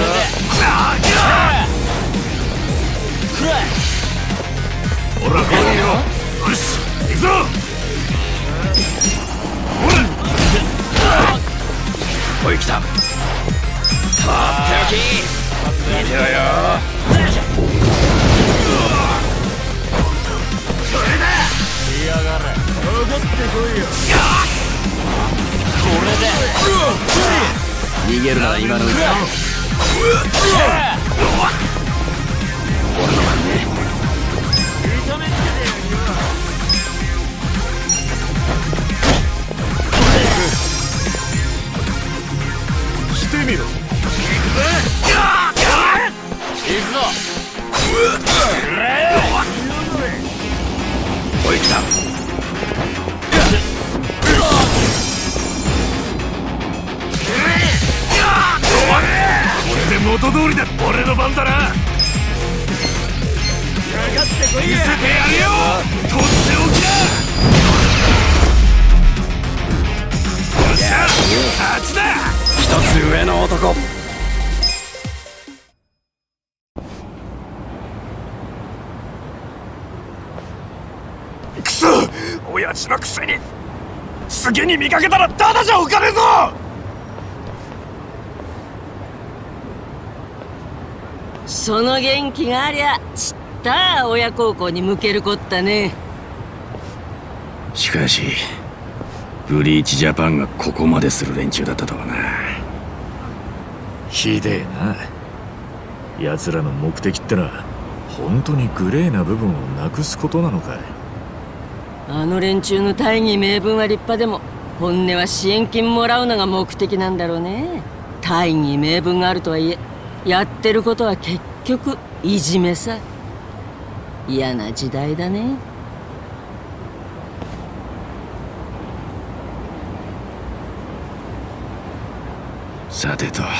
ほら、来いよ。よし、行くぞ。 おい、来た。とっておき。見てろよ。 それだ。 やがれ。 かかってこいよ。 これで逃げるなら今のうち。俺の番ね。 してみろ。行くぞ。おい、来た。 これで元通りだ。俺の番だな。かかってこいや。見せてやるよ。とっておきだ。よっしゃ、勝ちだ。 一つ上の男。 くそ、親父のくせに次に見かけたらただじゃおかねえぞ。 その元気がありゃちった親孝行に向けるこったね。 しかしブリーチジャパンがここまでする連中だったとはな。 ひでえな。奴らの目的ってのは本当にグレーな部分をなくすことなのかい。 あの連中の大義名分は立派でも本音は支援金もらうのが目的なんだろうね。大義名分があるとはいえやってることは結局いじめさ。嫌な時代だね。 さてと、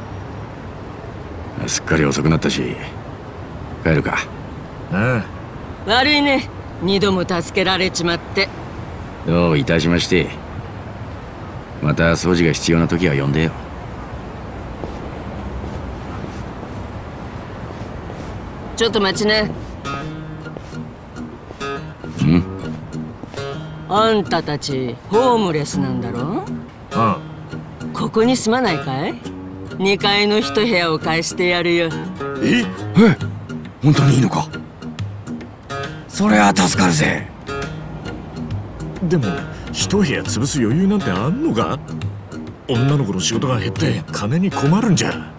すっかり遅くなったし帰るか。 ああ。悪いね、二度も助けられちまって。 どういたしまして。また掃除が必要な時は呼んでよ。 ちょっと待ちな。あんたたちホームレスなんだろ？ ああ。 ここに住まないかい？2階の一部屋を貸してやるよ。 え、本当にいいのか？それは助かるぜ。 でも一部屋潰す余裕なんてあんのか？女の子の仕事が減って金に困るんじゃ。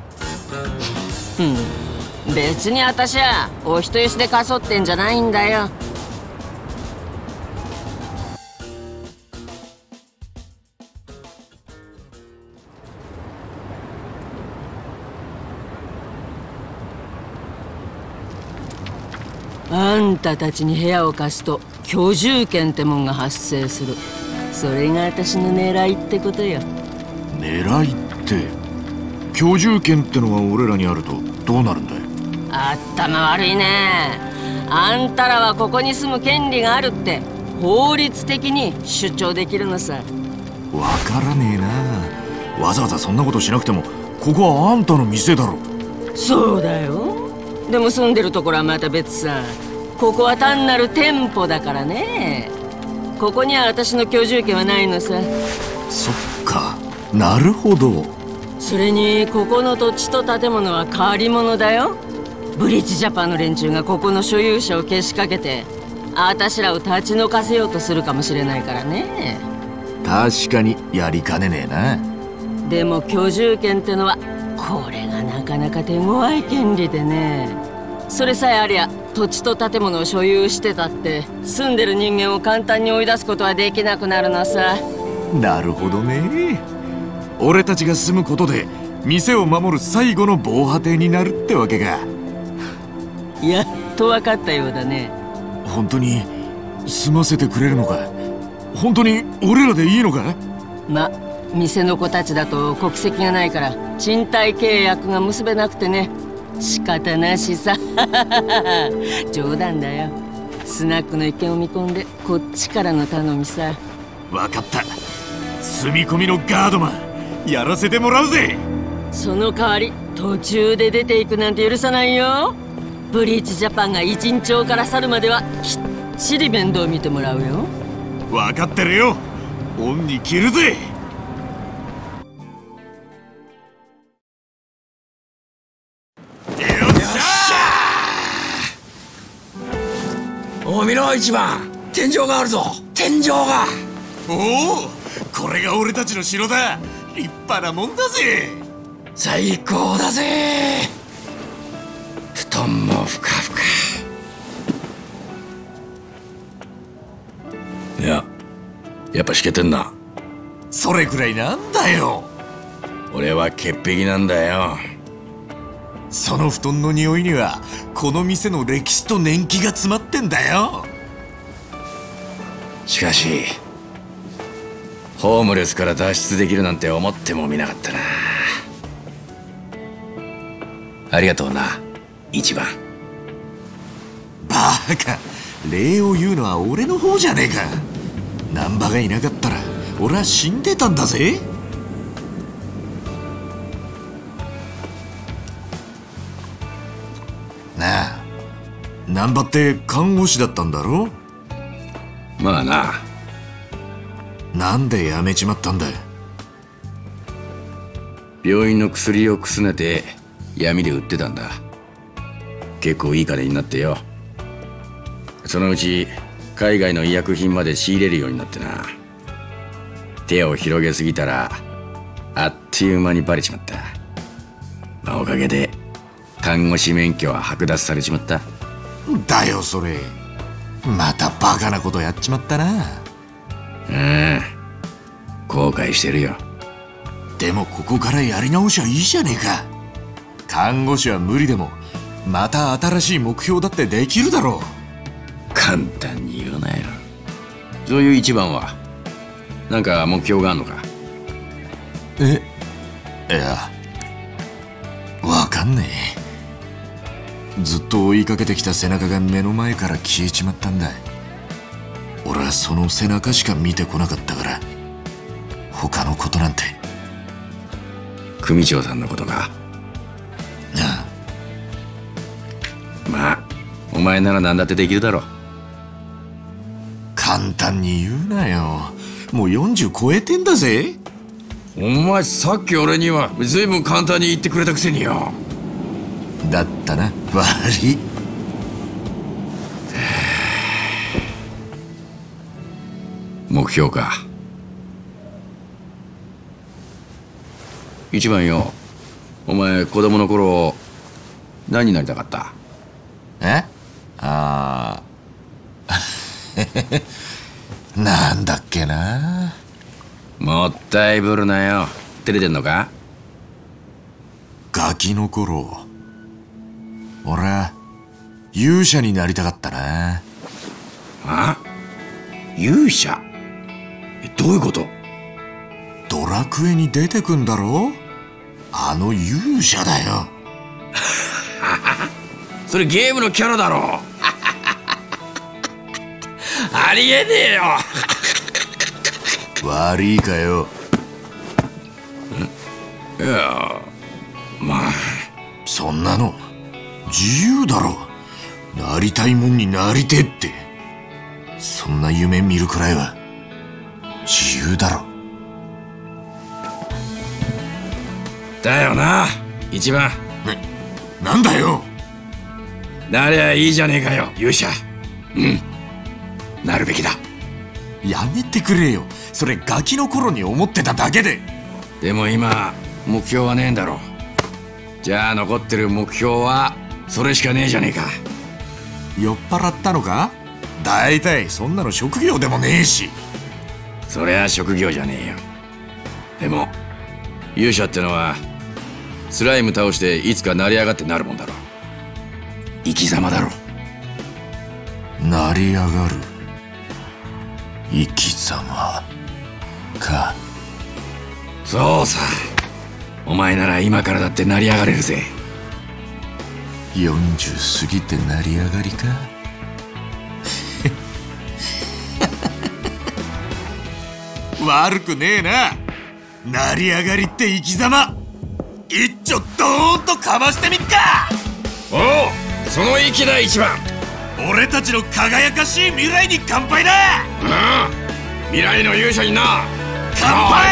別に私はお人よしでかそってんじゃないんだよ。あんたたちに部屋を貸すと居住権ってもんが発生する。それが私の狙いってことよ。 狙いって居住権ってのが俺らにあるとどうなるんだよ。 頭悪いね。あんたらはここに住む権利があるって法律的に主張できるのさ。 わからねえな。わざわざそんなことしなくてもここはあんたの店だろ。 そうだよ。でも住んでるところはまた別さ。ここは単なる店舗だからね。ここには私の居住権はないのさ。 そっか、なるほど。 それにここの土地と建物は借り物だよ。ブリッジジャパンの連中がここの所有者をけしかけてあたしらを立ち退かせようとするかもしれないからね。 確かにやりかねねえな。 でも居住権ってのはこれがなかなか手強い権利でね。それさえありゃ土地と建物を所有してたって住んでる人間を簡単に追い出すことはできなくなるのさ。 なるほどね。俺たちが住むことで店を守る最後の防波堤になるってわけか。 やっと分かったようだね。 本当に住ませてくれるのか？本当に俺らでいいのか？ ま、店の子たちだと国籍がないから賃貸契約が結べなくてね。仕方なしさ。冗談だよ。スナックの一件を見込んでこっちからの頼みさ。 分かった。住み込みのガードマンやらせてもらうぜ。 その代わり途中で出ていくなんて許さないよ。ブリーチジャパンが一日町から去るまではきっちり面倒見てもらうよ。 分かってるよ。恩に着るぜ。 お見ろ一番、天井があるぞ。天井が。 おお、これが俺たちの城だ。立派なもんだぜ。 最高だぜ。布団もふかふか。いや、やっぱしけてんな。 それくらいなんだよ。 俺は潔癖なんだよ。 その布団の匂いにはこの店の歴史と年季が詰まってんだよ。 しかしホームレスから脱出できるなんて思ってもみなかったな。ありがとうな一番。 バカ、礼を言うのは俺の方じゃねえか。難波がいなかったら俺は死んでたんだぜ。なあ、難波って看護師だったんだろ？ まあな。 なんで辞めちまったんだ？ 病院の薬をくすねて闇で売ってたんだ。結構いい金になってよ。そのうち海外の医薬品まで仕入れるようになってな。手を広げすぎたらあっという間にバレちまった。まあ、おかげで看護師免許は剥奪されちまった。 だよそれ。またバカなことやっちまったな。 後悔してるよ。 でもここからやり直しゃいいじゃねえか。看護師は無理でもまた新しい目標だってできるだろう。 簡単に言うなよ。そういう一番はなんか目標があんのか？ いや、わかんねえ。ずっと追いかけてきた背中が目の前から消えちまったんだ。俺はその背中しか見てこなかったから他のことなんて。 組長さんのことか？ ああ。まあお前なら何だってできるだろう。 簡単に言うなよ。もう40超えてんだぜ。 お前さっき俺には随分簡単に言ってくれたくせによ。 だったな、悪い。 目標か。一番よ、お前子供の頃何になりたかった？ なんだっけな。 もったいぶるなよ。照れてんのか？ ガキの頃俺は勇者になりたかったな。 あ？勇者？どういうこと？ ドラクエに出てくんだろ？あの勇者だよ。 それゲームのキャラだろ。ありえねえよ。 悪いかよ。 いや、まあそんなの自由だろ。なりたいもんになりてって、そんな夢見るくらいは自由だろ。 だよな、一番。 なんだよ。 なりゃいいじゃねえかよ、勇者。なるべきだ。 やめてくれよ。それガキの頃に思ってただけで。 でも今目標はねえんだろ。じゃあ残ってる目標はそれしかねえじゃねえか。 酔っ払ったのか？だいたいそんなの職業でもねえし。 そりゃ職業じゃねえよ。でも勇者ってのはスライム倒していつか成り上がってなるもんだろ。生き様だろ。 成り上がる生き様か。 そうさ。お前なら今からだって成り上がれるぜ。 40過ぎて成り上がりか。悪くねえな。成り上がりって生き様、一丁ドーンとかましてみっか。 おう、その息だ一番。 俺たちの輝かしい未来に乾杯だ。 未来の勇者にな。 乾杯。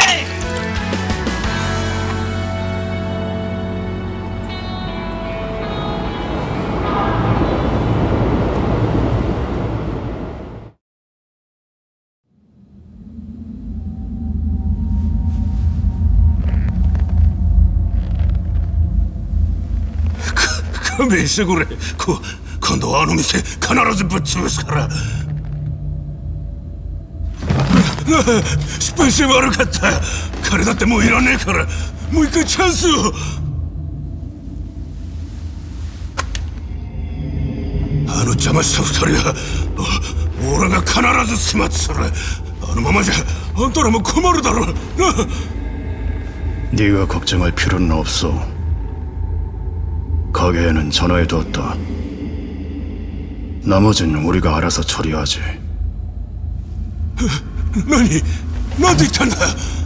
勘弁してくれ。今度はあの店必ずぶっ潰すから。失敗して悪かった。金だってもういらねえから、もう一回チャンスを。あの邪魔した二人は俺が必ず始末する。あのままじゃあんたらも困るだろう。 네가 걱정할 필요는 없어. 가게에는 전화해두었다. 나머지는 우리가 알아서 처리하지. なんて言ったんだ。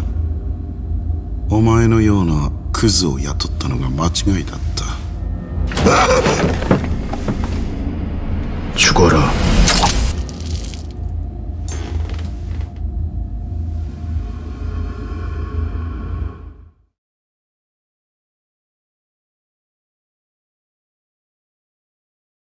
お前のようなクズを雇ったのが間違いだった。 죽어라.